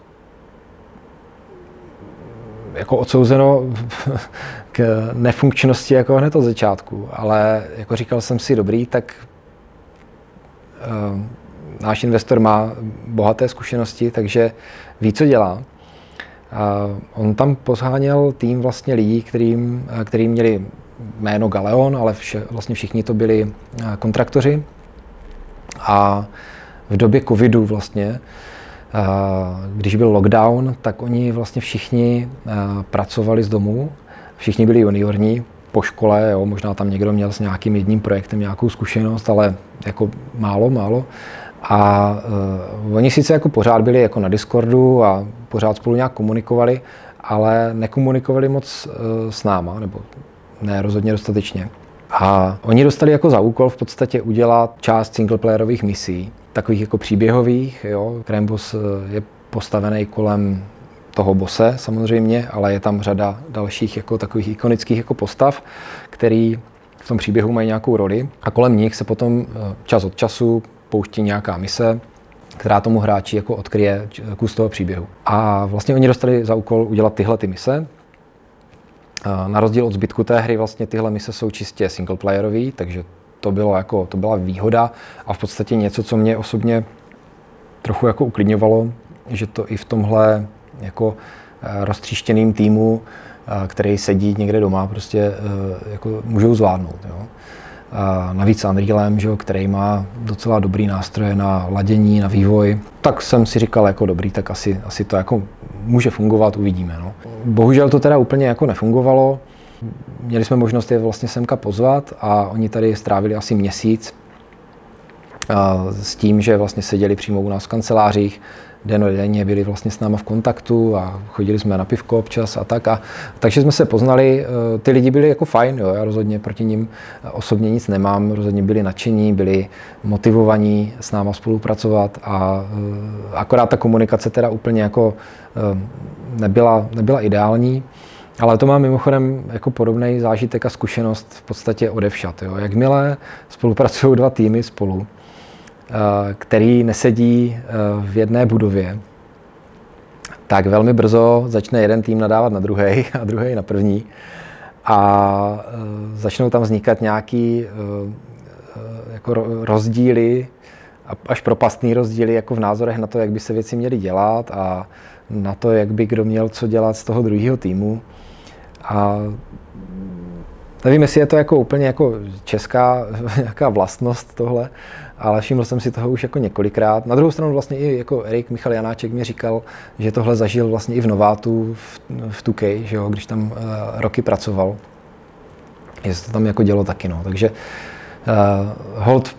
jako odsouzeno k nefunkčnosti jako hned od začátku, ale jako říkal jsem si, dobrý, tak náš investor má bohaté zkušenosti, takže ví, co dělá. On tam posháněl tým vlastně lidí, který měli jméno Galeon, ale vlastně všichni to byli kontraktoři. A v době covidu vlastně, když byl lockdown, tak oni vlastně všichni pracovali z domu, všichni byli juniorní po škole, jo, možná tam někdo měl s nějakým jedním projektem nějakou zkušenost, ale jako málo. A oni sice jako pořád byli jako na Discordu a pořád spolu nějak komunikovali, ale nekomunikovali moc s náma, nebo ne rozhodně dostatečně. A oni dostali jako za úkol v podstatě udělat část singleplayerových misí, takových jako příběhových, jo. Crime Boss je postavený kolem toho bose samozřejmě, ale je tam řada dalších jako takových ikonických jako postav, který v tom příběhu mají nějakou roli a kolem nich se potom čas od času pouští nějaká mise, která tomu hráči jako odkryje kus toho příběhu. A vlastně oni dostali za úkol udělat tyhle ty mise. Na rozdíl od zbytku té hry vlastně tyhle mise jsou čistě singleplayerový, takže to byla výhoda a v podstatě něco, co mě osobně trochu jako uklidňovalo, že to i v tomhle jako roztříštěným týmu, který sedí někde doma, prostě jako můžou zvládnout. Jo. Navíc s Unrealem, že jo, který má docela dobrý nástroje na ladění, na vývoj, tak jsem si říkal jako dobrý, tak asi to jako může fungovat, uvidíme. No. Bohužel to teda úplně jako nefungovalo. Měli jsme možnost je vlastně semka pozvat a oni tady strávili asi měsíc s tím, že vlastně seděli přímo u nás v kancelářích, denně byli vlastně s náma v kontaktu a chodili jsme na pivko občas a tak. Takže jsme se poznali, ty lidi byli jako fajn, jo, já rozhodně proti nim osobně nic nemám, rozhodně byli nadšení, byli motivovaní s náma spolupracovat a akorát ta komunikace teda úplně jako nebyla ideální. Ale to má mimochodem jako podobný zážitek a zkušenost v podstatě odevšad. Jo. Jakmile spolupracují 2 týmy spolu, který nesedí v jedné budově, tak velmi brzo začne jeden tým nadávat na druhý a druhý na první. A začnou tam vznikat nějaký jako rozdíly, až propastný rozdíly jako v názorech na to, jak by se věci měly dělat a na to, jak by kdo měl co dělat z toho druhého týmu. A nevím, jestli je to jako úplně jako česká nějaká vlastnost tohle, ale všiml jsem si toho už jako několikrát. Na druhou stranu vlastně i jako Erik Michal Janáček mi říkal, že tohle zažil vlastně i v Novátu v 2K, že jo, když tam roky pracoval. Že se to tam jako dělo taky, no. Takže hold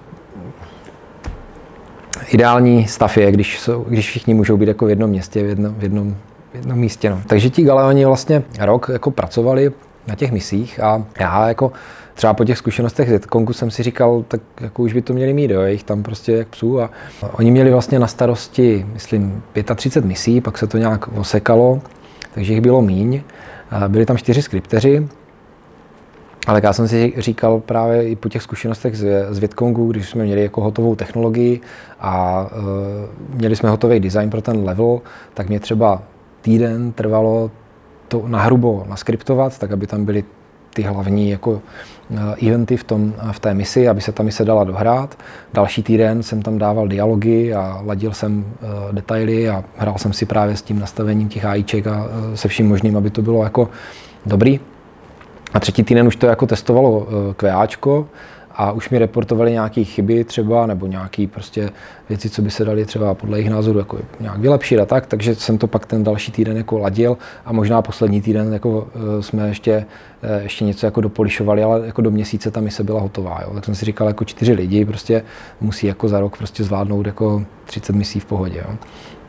ideální stav je, když všichni můžou být jako v jednom městě, v jednom místě. No. Takže ti Galeoni vlastně rok jako pracovali na těch misích a já jako třeba po těch zkušenostech z Vietkongu jsem si říkal, tak jako už by to měli mít, jo, je jich tam prostě jak psů a oni měli vlastně na starosti, myslím, 35 misí, pak se to nějak osekalo, takže jich bylo míň. Byli tam 4 skripteři, ale já jsem si říkal právě i po těch zkušenostech z Vietkongu, když jsme měli jako hotovou technologii a měli jsme hotový design pro ten level, tak mě třeba týden trvalo to nahrubo naskriptovat, tak aby tam byly ty hlavní jako eventy v té misi, aby se ta mise dala dohrát. Další týden jsem tam dával dialogy a ladil jsem detaily a hrál jsem si právě s tím nastavením těch AIček a se vším možným, aby to bylo jako dobrý. A třetí týden už to jako testovalo QAčko a už mi reportovali nějaké chyby třeba, nebo nějaké prostě věci, co by se daly třeba podle jejich názoru jako nějak vylepšit a tak, takže jsem to pak ten další týden jako ladil a možná poslední týden jako jsme ještě něco jako dopolišovali, ale jako do měsíce ta mise byla hotová, jo. Tak jsem si říkal, jako 4 lidi prostě musí jako za rok prostě zvládnout jako 30 misí v pohodě, jo.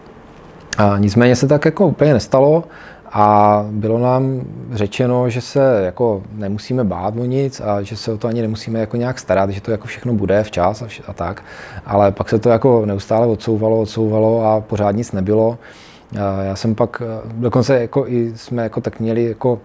A nicméně se tak jako úplně nestalo. A bylo nám řečeno, že se jako nemusíme bát o nic a že se o to ani nemusíme jako nějak starat, že to jako všechno bude včas a tak. Ale pak se to jako neustále odsouvalo a pořád nic nebylo. Já jsem pak, dokonce jako i jsme jako tak měli jako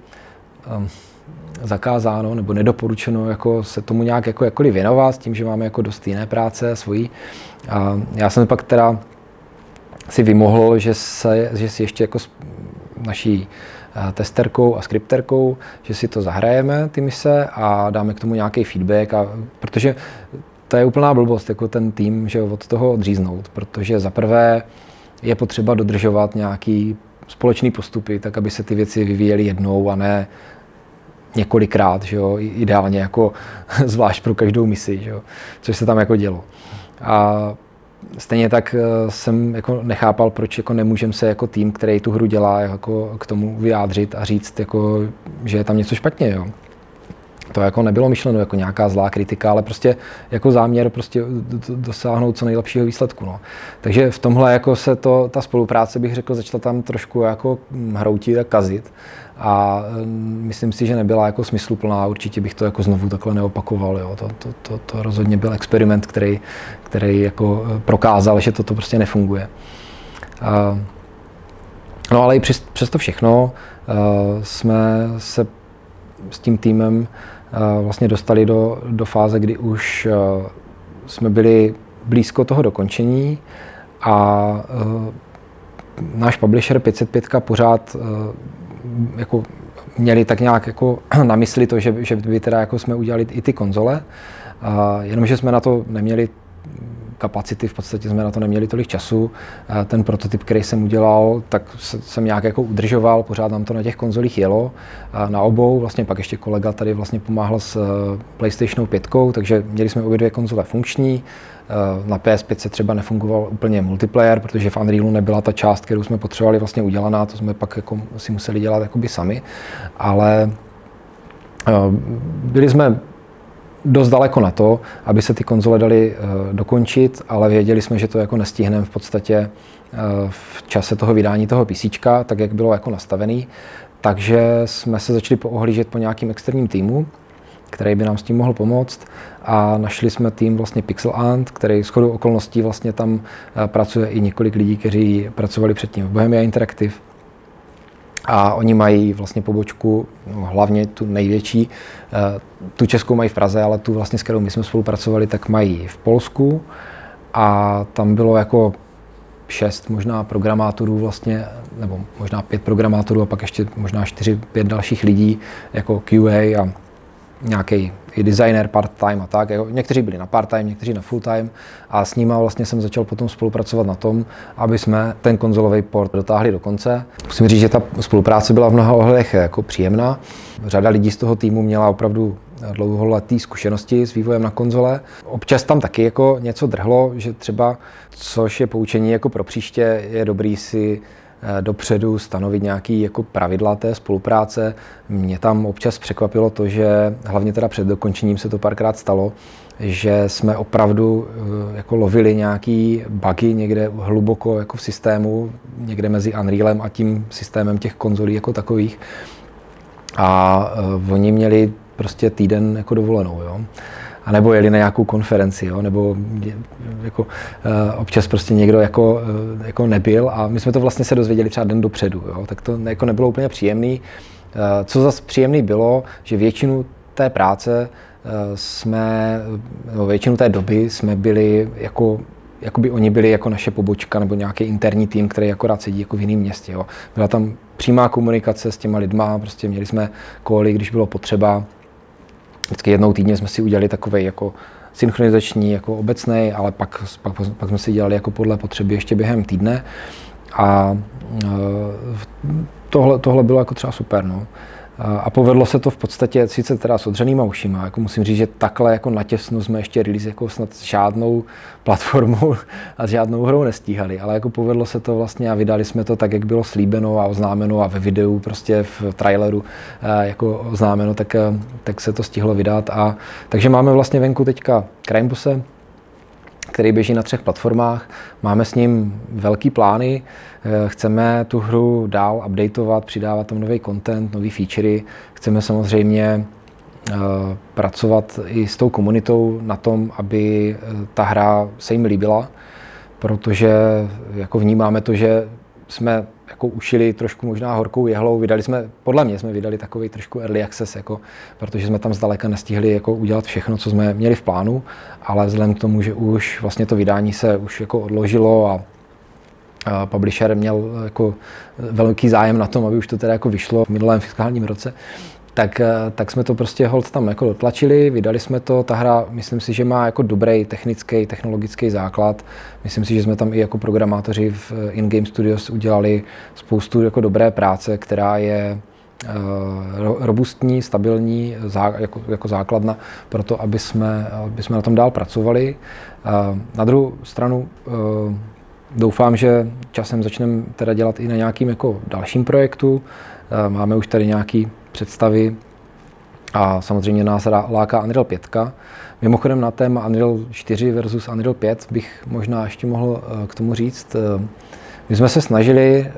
zakázáno nebo nedoporučeno jako se tomu nějak jako jakkoliv věnovat s tím, že máme jako dost jiné práce svojí. A já jsem pak teda si vymohl, že si ještě jako naší testerkou a skripterkou, že si to zahrajeme, ty mise, a dáme k tomu nějaký feedback, protože to je úplná blbost, jako ten tým, že od toho odříznout, protože za prvé je potřeba dodržovat nějaký společný postupy, tak aby se ty věci vyvíjely jednou a ne několikrát, že jo, ideálně jako zvlášť pro každou misi, že jo, což se tam jako dělo. A stejně tak jsem jako nechápal, proč jako nemůžeme se jako tým, který tu hru dělá, jako k tomu vyjádřit a říct, jako, že je tam něco špatně. Jo. To jako nebylo myšleno jako nějaká zlá kritika, ale prostě jako záměr prostě dosáhnout co nejlepšího výsledku. No. Takže v tomhle jako se ta spolupráce, bych řekl, začala tam trošku jako hroutit a kazit. A myslím si, že nebyla jako smysluplná, určitě bych to jako znovu takhle neopakoval. Jo. To rozhodně byl experiment, který jako prokázal, že toto prostě nefunguje. No ale i přes to všechno jsme se s tím týmem vlastně dostali do fáze, kdy už jsme byli blízko toho dokončení a náš publisher 505 pořád jako měli tak nějak jako na mysli to, že by teda jako jsme udělali i ty konzole, jenomže jsme na to neměli kapacity, v podstatě jsme na to neměli tolik času. Ten prototyp, který jsem udělal, tak jsem nějak jako udržoval, pořád nám to na těch konzolích jelo, na obou, vlastně pak ještě kolega tady vlastně pomáhal s PlayStation 5, takže měli jsme obě dvě konzole funkční. Na PS5 se třeba nefungoval úplně multiplayer, protože v Unrealu nebyla ta část, kterou jsme potřebovali vlastně udělaná, to jsme pak jako si museli dělat jakoby sami, ale byli jsme dost daleko na to, aby se ty konzole daly dokončit, ale věděli jsme, že to jako nestihneme v podstatě v čase toho vydání toho PCčka, tak jak bylo jako nastavený. Takže jsme se začali poohlížet po nějakým externím týmu, který by nám s tím mohl pomoct, a našli jsme tým vlastně Pixel Ant, který shodou okolností vlastně tam pracuje i několik lidí, kteří pracovali předtím v Bohemia Interactive. A oni mají vlastně pobočku, no, hlavně tu největší, tu českou mají v Praze, ale tu vlastně, s kterou my jsme spolupracovali, tak mají v Polsku. A tam bylo jako 6 možná programátorů vlastně nebo možná 5 programátorů a pak ještě možná 4-5 dalších lidí jako QA a nějaký i designer part-time a tak. Někteří byli na part-time, někteří na full-time a s nima vlastně jsem začal potom spolupracovat na tom, aby jsme ten konzolový port dotáhli do konce. Musím říct, že ta spolupráce byla v mnoha ohledech jako příjemná. Řada lidí z toho týmu měla opravdu dlouholetý zkušenosti s vývojem na konzole. Občas tam taky jako něco drhlo, že třeba, což je poučení jako pro příště, je dobrý si dopředu stanovit nějaký jako pravidla té spolupráce. Mě tam občas překvapilo to, že hlavně teda před dokončením se to párkrát stalo, že jsme opravdu jako lovili nějaký bugy někde hluboko jako v systému, někde mezi Unrealem a tím systémem těch konzolí jako takových. A oni měli prostě týden jako dovolenou, jo. A nebo jeli na nějakou konferenci, jo, nebo jako, občas prostě někdo jako nebyl a my jsme to vlastně se dozvěděli třeba den dopředu, jo, tak to jako nebylo úplně příjemný. Co zase příjemný bylo, že většinu té práce nebo většinu té doby jsme byli jakoby oni byli jako naše pobočka nebo nějaký interní tým, který akorát sedí jako v jiném městě, jo. Byla tam přímá komunikace s těma lidma, prostě měli jsme cally, když bylo potřeba. Vždycky jednou týdně jsme si udělali takovej jako synchronizační, jako obecnej, ale pak jsme si dělali jako podle potřeby ještě během týdne. A tohle bylo jako třeba super, no. A povedlo se to v podstatě sice teda s odřenýma ušima, jako musím říct, že takhle jako natěsno jsme ještě release jako snad žádnou platformou a žádnou hrou nestíhali, ale jako povedlo se to vlastně a vydali jsme to tak, jak bylo slíbeno a oznámeno a ve videu, prostě v traileru jako oznámeno, tak se to stihlo vydat a takže máme vlastně venku teďka Crimebosse, který běží na 3 platformách. Máme s ním velký plány, chceme tu hru dál updateovat, přidávat tam nový content, nový featurey. Chceme samozřejmě pracovat i s tou komunitou na tom, aby ta hra se jim líbila, protože jako vnímáme to, že jsme jako ušili trošku možná horkou jehlou, podle mě jsme vydali takový trošku early access, jako, protože jsme tam zdaleka nestihli jako udělat všechno, co jsme měli v plánu, ale vzhledem k tomu, že už vlastně to vydání se už jako odložilo a publisher měl jako velký zájem na tom, aby už to teda jako vyšlo v minulém fiskálním roce, tak jsme to prostě holt tam jako dotlačili, vydali jsme to, ta hra myslím si, že má jako dobrý technický, technologický základ. Myslím si, že jsme tam i jako programátoři v In-Game Studios udělali spoustu jako dobré práce, která je robustní, stabilní, jako základna pro to, aby jsme na tom dál pracovali. Na druhou stranu doufám, že časem začneme teda dělat i na nějakým jako dalším projektu. Máme už tady nějaký představy a samozřejmě nás láká Unreal 5. Mimochodem na téma Unreal 4 versus Unreal 5 bych možná ještě mohl k tomu říct. My jsme se snažili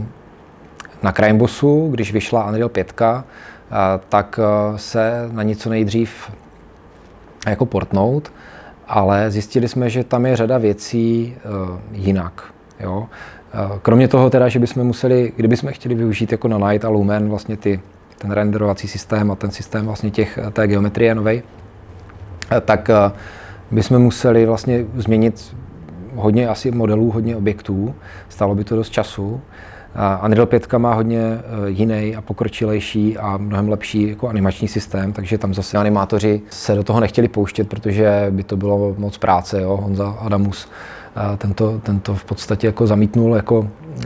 na Crimebossu, když vyšla Unreal 5, tak se na ní co nejdřív jako portnout, ale zjistili jsme, že tam je řada věcí jinak. Jo? Kromě toho teda, že bychom museli, kdybychom chtěli využít jako na Night a Lumen vlastně ten renderovací systém a ten systém vlastně té geometrie novej, tak bychom museli vlastně změnit hodně asi modelů, hodně objektů, stálo by to dost času. Unreal 5 má hodně jiný a pokročilejší a mnohem lepší jako animační systém, takže tam zase animátoři se do toho nechtěli pouštět, protože by to bylo moc práce. Jo? Honza Adamus tento v podstatě jako zamítnul jako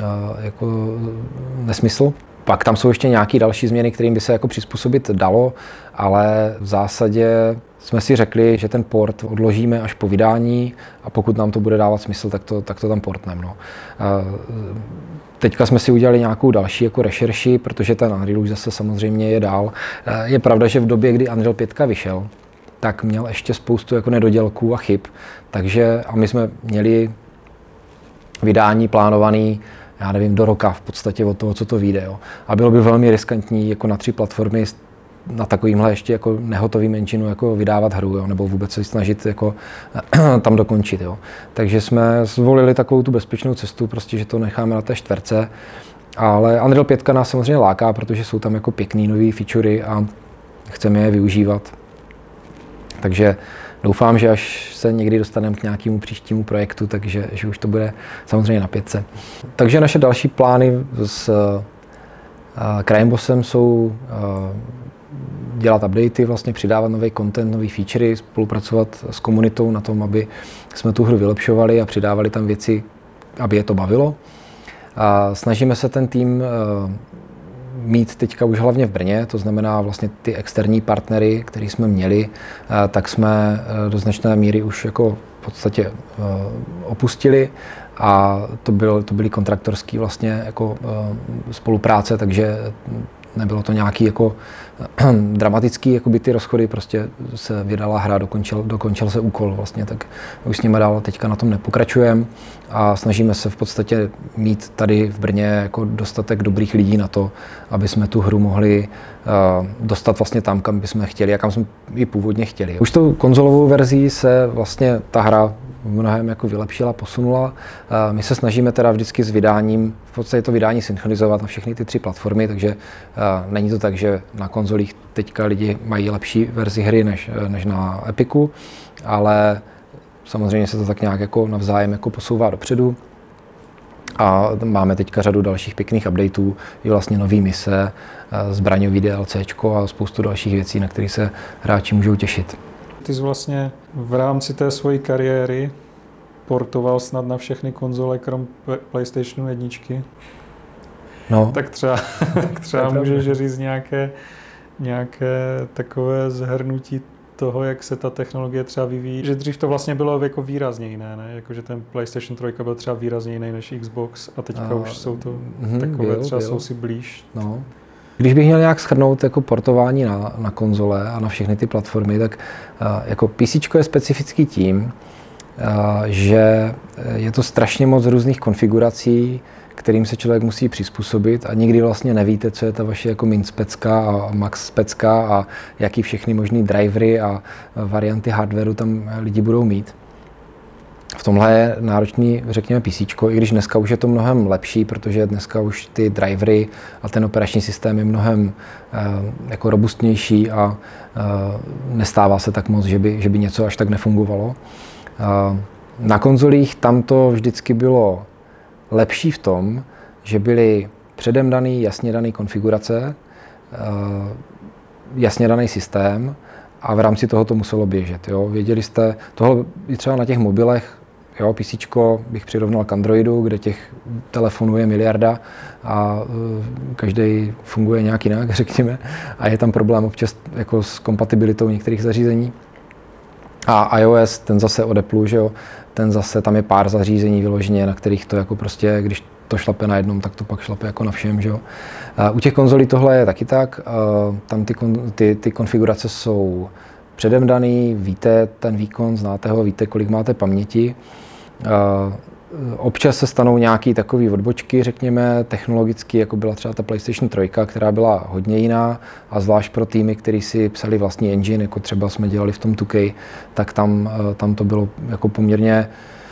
nesmysl. Pak tam jsou ještě nějaké další změny, kterým by se jako přizpůsobit dalo, ale v zásadě jsme si řekli, že ten port odložíme až po vydání a pokud nám to bude dávat smysl, tak to tam portneme. No. Teďka jsme si udělali nějakou další jako rešerši, protože ten Unreal už zase samozřejmě je dál. Je pravda, že v době, kdy Unreal 5 vyšel, tak měl ještě spoustu jako nedodělků a chyb, takže a my jsme měli vydání plánovaný, já nevím, do roka v podstatě od toho, co to vyjde. Jo. A bylo by velmi riskantní jako na 3 platformy na takovýmhle ještě jako nehotovým engineu jako vydávat hru, jo, nebo vůbec se snažit jako tam dokončit. Jo. Takže jsme zvolili takovou tu bezpečnou cestu, prostě, že to necháme na té 4. Ale Unreal 5 nás samozřejmě láká, protože jsou tam jako pěkný nový featurey a chceme je využívat. Takže doufám, že až se někdy dostaneme k nějakému příštímu projektu, takže že už to bude samozřejmě na 5. Takže naše další plány s Crimebossem jsou dělat updaty, vlastně přidávat nový content, nový featurey, spolupracovat s komunitou na tom, aby jsme tu hru vylepšovali a přidávali tam věci, aby je to bavilo. A snažíme se ten tým mít teďka už hlavně v Brně, to znamená vlastně ty externí partnery, který jsme měli, tak jsme do značné míry už jako v podstatě opustili a to byly kontraktorský vlastně jako spolupráce, takže nebylo to nějaký jako dramatický, jakoby ty rozchody, prostě se vydala hra, dokončil se úkol vlastně, tak už s nimi dál teďka na tom nepokračujeme a snažíme se v podstatě mít tady v Brně jako dostatek dobrých lidí na to, aby jsme tu hru mohli dostat vlastně tam, kam bychom chtěli a kam jsme ji původně chtěli. Už tou konzolovou verzí se vlastně ta hra v mnohem jako vylepšila, posunula. My se snažíme teda vždycky s vydáním, v podstatě to vydání synchronizovat na všechny ty 3 platformy, takže není to tak, že na konzolích teďka lidi mají lepší verzi hry než na Epiku, ale samozřejmě se to tak nějak jako navzájem jako posouvá dopředu. A máme teďka řadu dalších pěkných updateů, i vlastně nový mise, zbraňový DLCčko a spoustu dalších věcí, na které se hráči můžou těšit. Ty jsi vlastně v rámci té své kariéry portoval snad na všechny konzole, krom PlayStationu 1. No. Tak třeba můžeš říct nějaké takové zhrnutí toho, jak se ta technologie třeba vyvíjí. Že dřív to vlastně bylo jako výrazně jiné, ne? Jako, že ten PlayStation 3 byl třeba výrazně jiný než Xbox a teďka už jsou to takové, třeba jsou si blíž. No. Když bych měl nějak shrnout jako portování na konzole a na všechny ty platformy, tak jako PC je specifický tím, že je to strašně moc různých konfigurací, kterým se člověk musí přizpůsobit a nikdy vlastně nevíte, co je ta vaše jako min specka a max specka a jaký všechny možný drivery a varianty hardwareu tam lidi budou mít. V tomhle je náročný, řekněme, PC, i když dneska už je to mnohem lepší, protože dneska už ty drivery a ten operační systém je mnohem jako robustnější a nestává se tak moc, že by něco až tak nefungovalo. Na konzolích tam to vždycky bylo lepší v tom, že byly předem daný, jasně daný konfigurace, jasně daný systém a v rámci toho to muselo běžet. Jo. Věděli jste, tohle i třeba na těch mobilech, jo, PC bych přirovnal k Androidu, kde těch telefonů je miliarda a každý funguje nějak jinak, řekněme, a je tam problém občas jako s kompatibilitou některých zařízení. A iOS, ten zase od Apple, že jo, ten zase, tam je pár zařízení vyloženě, na kterých to jako prostě, když to šlape na jednom, tak to pak šlape jako na všem, že jo. U těch konzolí tohle je taky tak, tam ty konfigurace jsou předem daný, víte ten výkon, znáte ho, víte, kolik máte paměti. Občas se stanou nějaké takové odbočky, řekněme, technologicky, jako byla třeba ta PlayStation 3, která byla hodně jiná a zvlášť pro týmy, kteří si psali vlastní engine, jako třeba jsme dělali v tom 2K, tak tam to bylo jako poměrně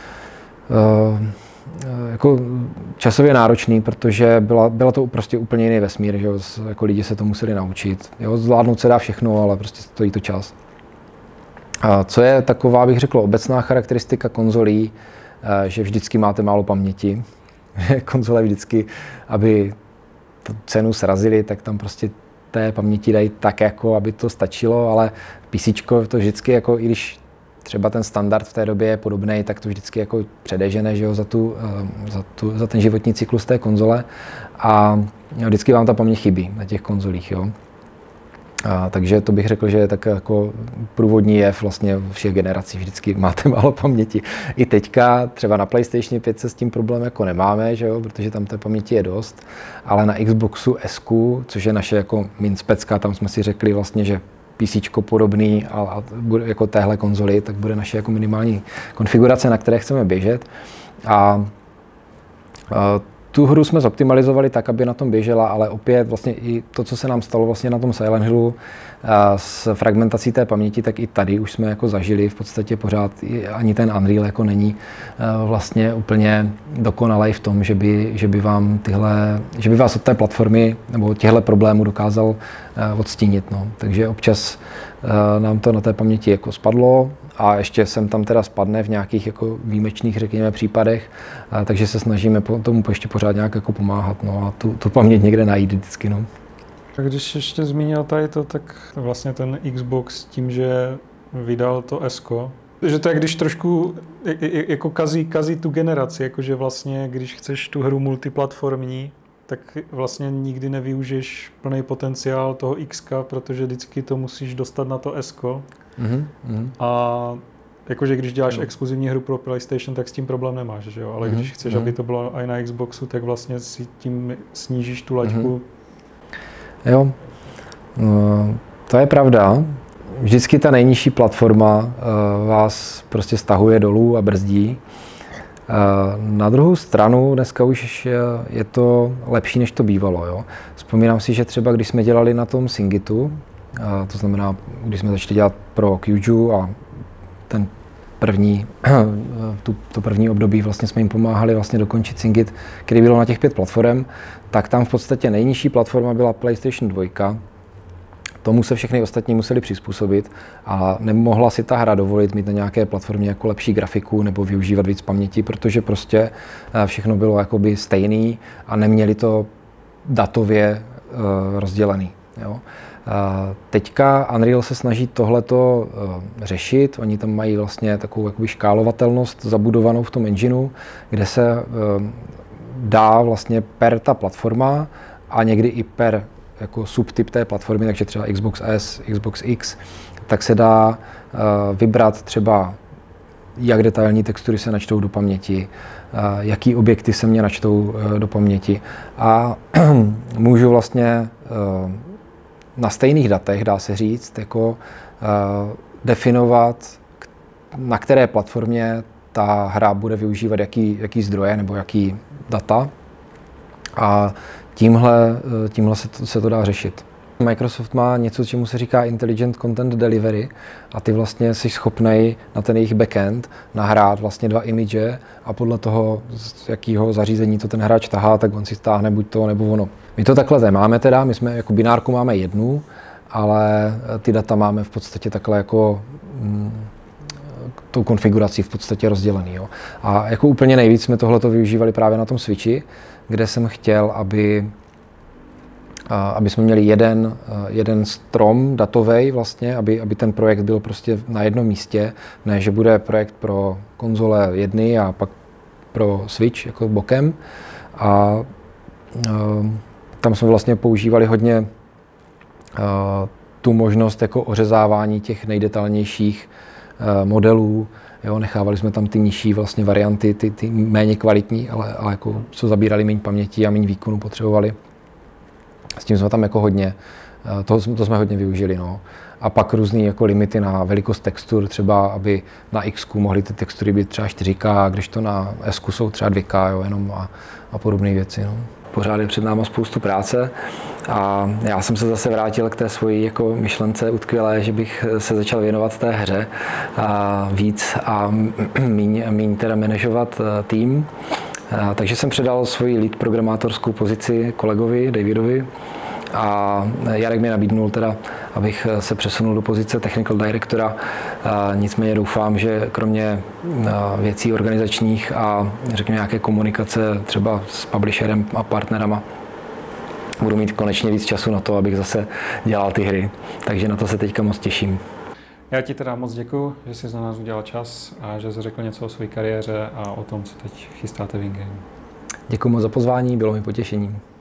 jako časově náročný, protože byla to prostě úplně jiný vesmír, že jako lidi se to museli naučit. Jo, zvládnout se dá všechno, ale prostě stojí to čas. Co je taková, bych řekl, obecná charakteristika konzolí, že vždycky máte málo paměti. Konzole vždycky, aby tu cenu srazili, tak tam prostě té paměti dají tak, jako aby to stačilo, ale PC to vždycky, jako, i když třeba ten standard v té době je podobný, tak to vždycky jako předežene, že jo, za ten životní cyklus té konzole a vždycky vám ta paměť chybí na těch konzolích. Jo. Takže to bych řekl, že je tak jako průvodní jev vlastně všech generací, vždycky máte málo paměti. I teďka třeba na PlayStation 5 se s tím problém jako nemáme, že jo, protože tam té paměti je dost, ale na Xboxu S, což je naše jako min specka, tam jsme si řekli vlastně, že PC podobný a bude jako téhle konzoli, tak bude naše jako minimální konfigurace, na které chceme běžet. A tu hru jsme zoptimalizovali tak, aby na tom běžela, ale opět vlastně i to, co se nám stalo vlastně na tom Silent Hillu s fragmentací té paměti, tak i tady už jsme jako zažili v podstatě pořád, ani ten Unreal jako není vlastně úplně dokonalý v tom, že by vás od té platformy nebo těchto problémů dokázal odstínit. No. Takže občas nám to na té paměti jako spadlo a ještě sem tam teda spadne v nějakých jako výjimečných, řekněme, případech, takže se snažíme tomu ještě pořád nějak jako pomáhat, no, a tu paměť někde najít vždycky. No. Tak když ještě zmínil tady to, tak vlastně ten Xbox tím, že vydal to S-ko, že to je, když trošku jako kazí tu generaci, jakože vlastně, když chceš tu hru multiplatformní, tak vlastně nikdy nevyužiješ plný potenciál toho X-ka, protože vždycky to musíš dostat na to S-ko. A jakože když děláš exkluzivní hru pro PlayStation, tak s tím problém nemáš, že jo? Ale když chceš, aby to bylo i na Xboxu, tak vlastně si tím snížíš tu laťku. Jo, to je pravda. Vždycky ta nejnižší platforma vás prostě stahuje dolů a brzdí. Na druhou stranu dneska už je to lepší, než to bývalo. Jo. Vzpomínám si, že třeba když jsme dělali na tom Singitu, to znamená, když jsme začali dělat pro Kyuju a ten to první období vlastně jsme jim pomáhali vlastně dokončit Singit, který bylo na těch 5 platform, tak tam v podstatě nejnižší platforma byla PlayStation 2. Tomu se všechny ostatní museli přizpůsobit a nemohla si ta hra dovolit mít na nějaké platformě jako lepší grafiku nebo využívat víc paměti, protože prostě všechno bylo jakoby stejný a neměli to datově rozdělený. Jo. Teďka Unreal se snaží tohleto řešit. Oni tam mají vlastně takovou jakoby škálovatelnost zabudovanou v tom engineu, kde se dá vlastně per ta platforma a někdy i per jako subtyp té platformy, takže třeba Xbox S, Xbox X, tak se dá vybrat třeba, jak detailní textury se načtou do paměti, jaký objekty se mě načtou do paměti a můžu vlastně na stejných datech, dá se říct, jako definovat, na které platformě ta hra bude využívat jaký zdroje nebo jaký data. A tímhle se to dá řešit. Microsoft má něco, čemu se říká Intelligent Content Delivery a ty vlastně jsi schopnej na ten jejich backend nahrát vlastně 2 image a podle toho, z jakého zařízení to ten hráč tahá, tak on si stáhne buď to nebo ono. My to takhle máme teda, my jsme jako binárku máme jednu, ale ty data máme v podstatě takhle jako tou konfigurací v podstatě rozdělený. Jo. A jako úplně nejvíc jsme tohleto využívali právě na tom Switchi, kde jsem chtěl, aby jsme měli jeden strom datový vlastně, aby ten projekt byl prostě na jednom místě, ne, že bude projekt pro konzole jedny a pak pro Switch jako bokem. A tam jsme vlastně používali hodně tu možnost jako ořezávání těch nejdetailnějších modelů. Jo, nechávali jsme tam ty nižší vlastně varianty, ty méně kvalitní, ale jako co zabírali méně paměti a méně výkonu potřebovali. S tím jsme tam jako hodně, to jsme hodně využili. No. A pak různý jako limity na velikost textur, třeba aby na X mohly ty textury být třeba 4K, když to na S jsou třeba 2K, jo, jenom a podobné věci. No. Pořád je před náma spoustu práce a já jsem se zase vrátil k té svojí jako myšlence utkvělé, že bych se začal věnovat té hře víc a míň teda manažovat tým. Takže jsem předal svoji lead programátorskou pozici kolegovi Davidovi a Jarek mi nabídnul teda, abych se přesunul do pozice technical directora. Nicméně doufám, že kromě věcí organizačních a řekněme nějaké komunikace třeba s publisherem a partnerama budu mít konečně víc času na to, abych zase dělal ty hry. Takže na to se teďka moc těším. Já ti teda moc děkuju, že jsi na nás udělal čas a že jsi řekl něco o své kariéře a o tom, co teď chystáte v InGame. Děkuji moc za pozvání, bylo mi potěšením.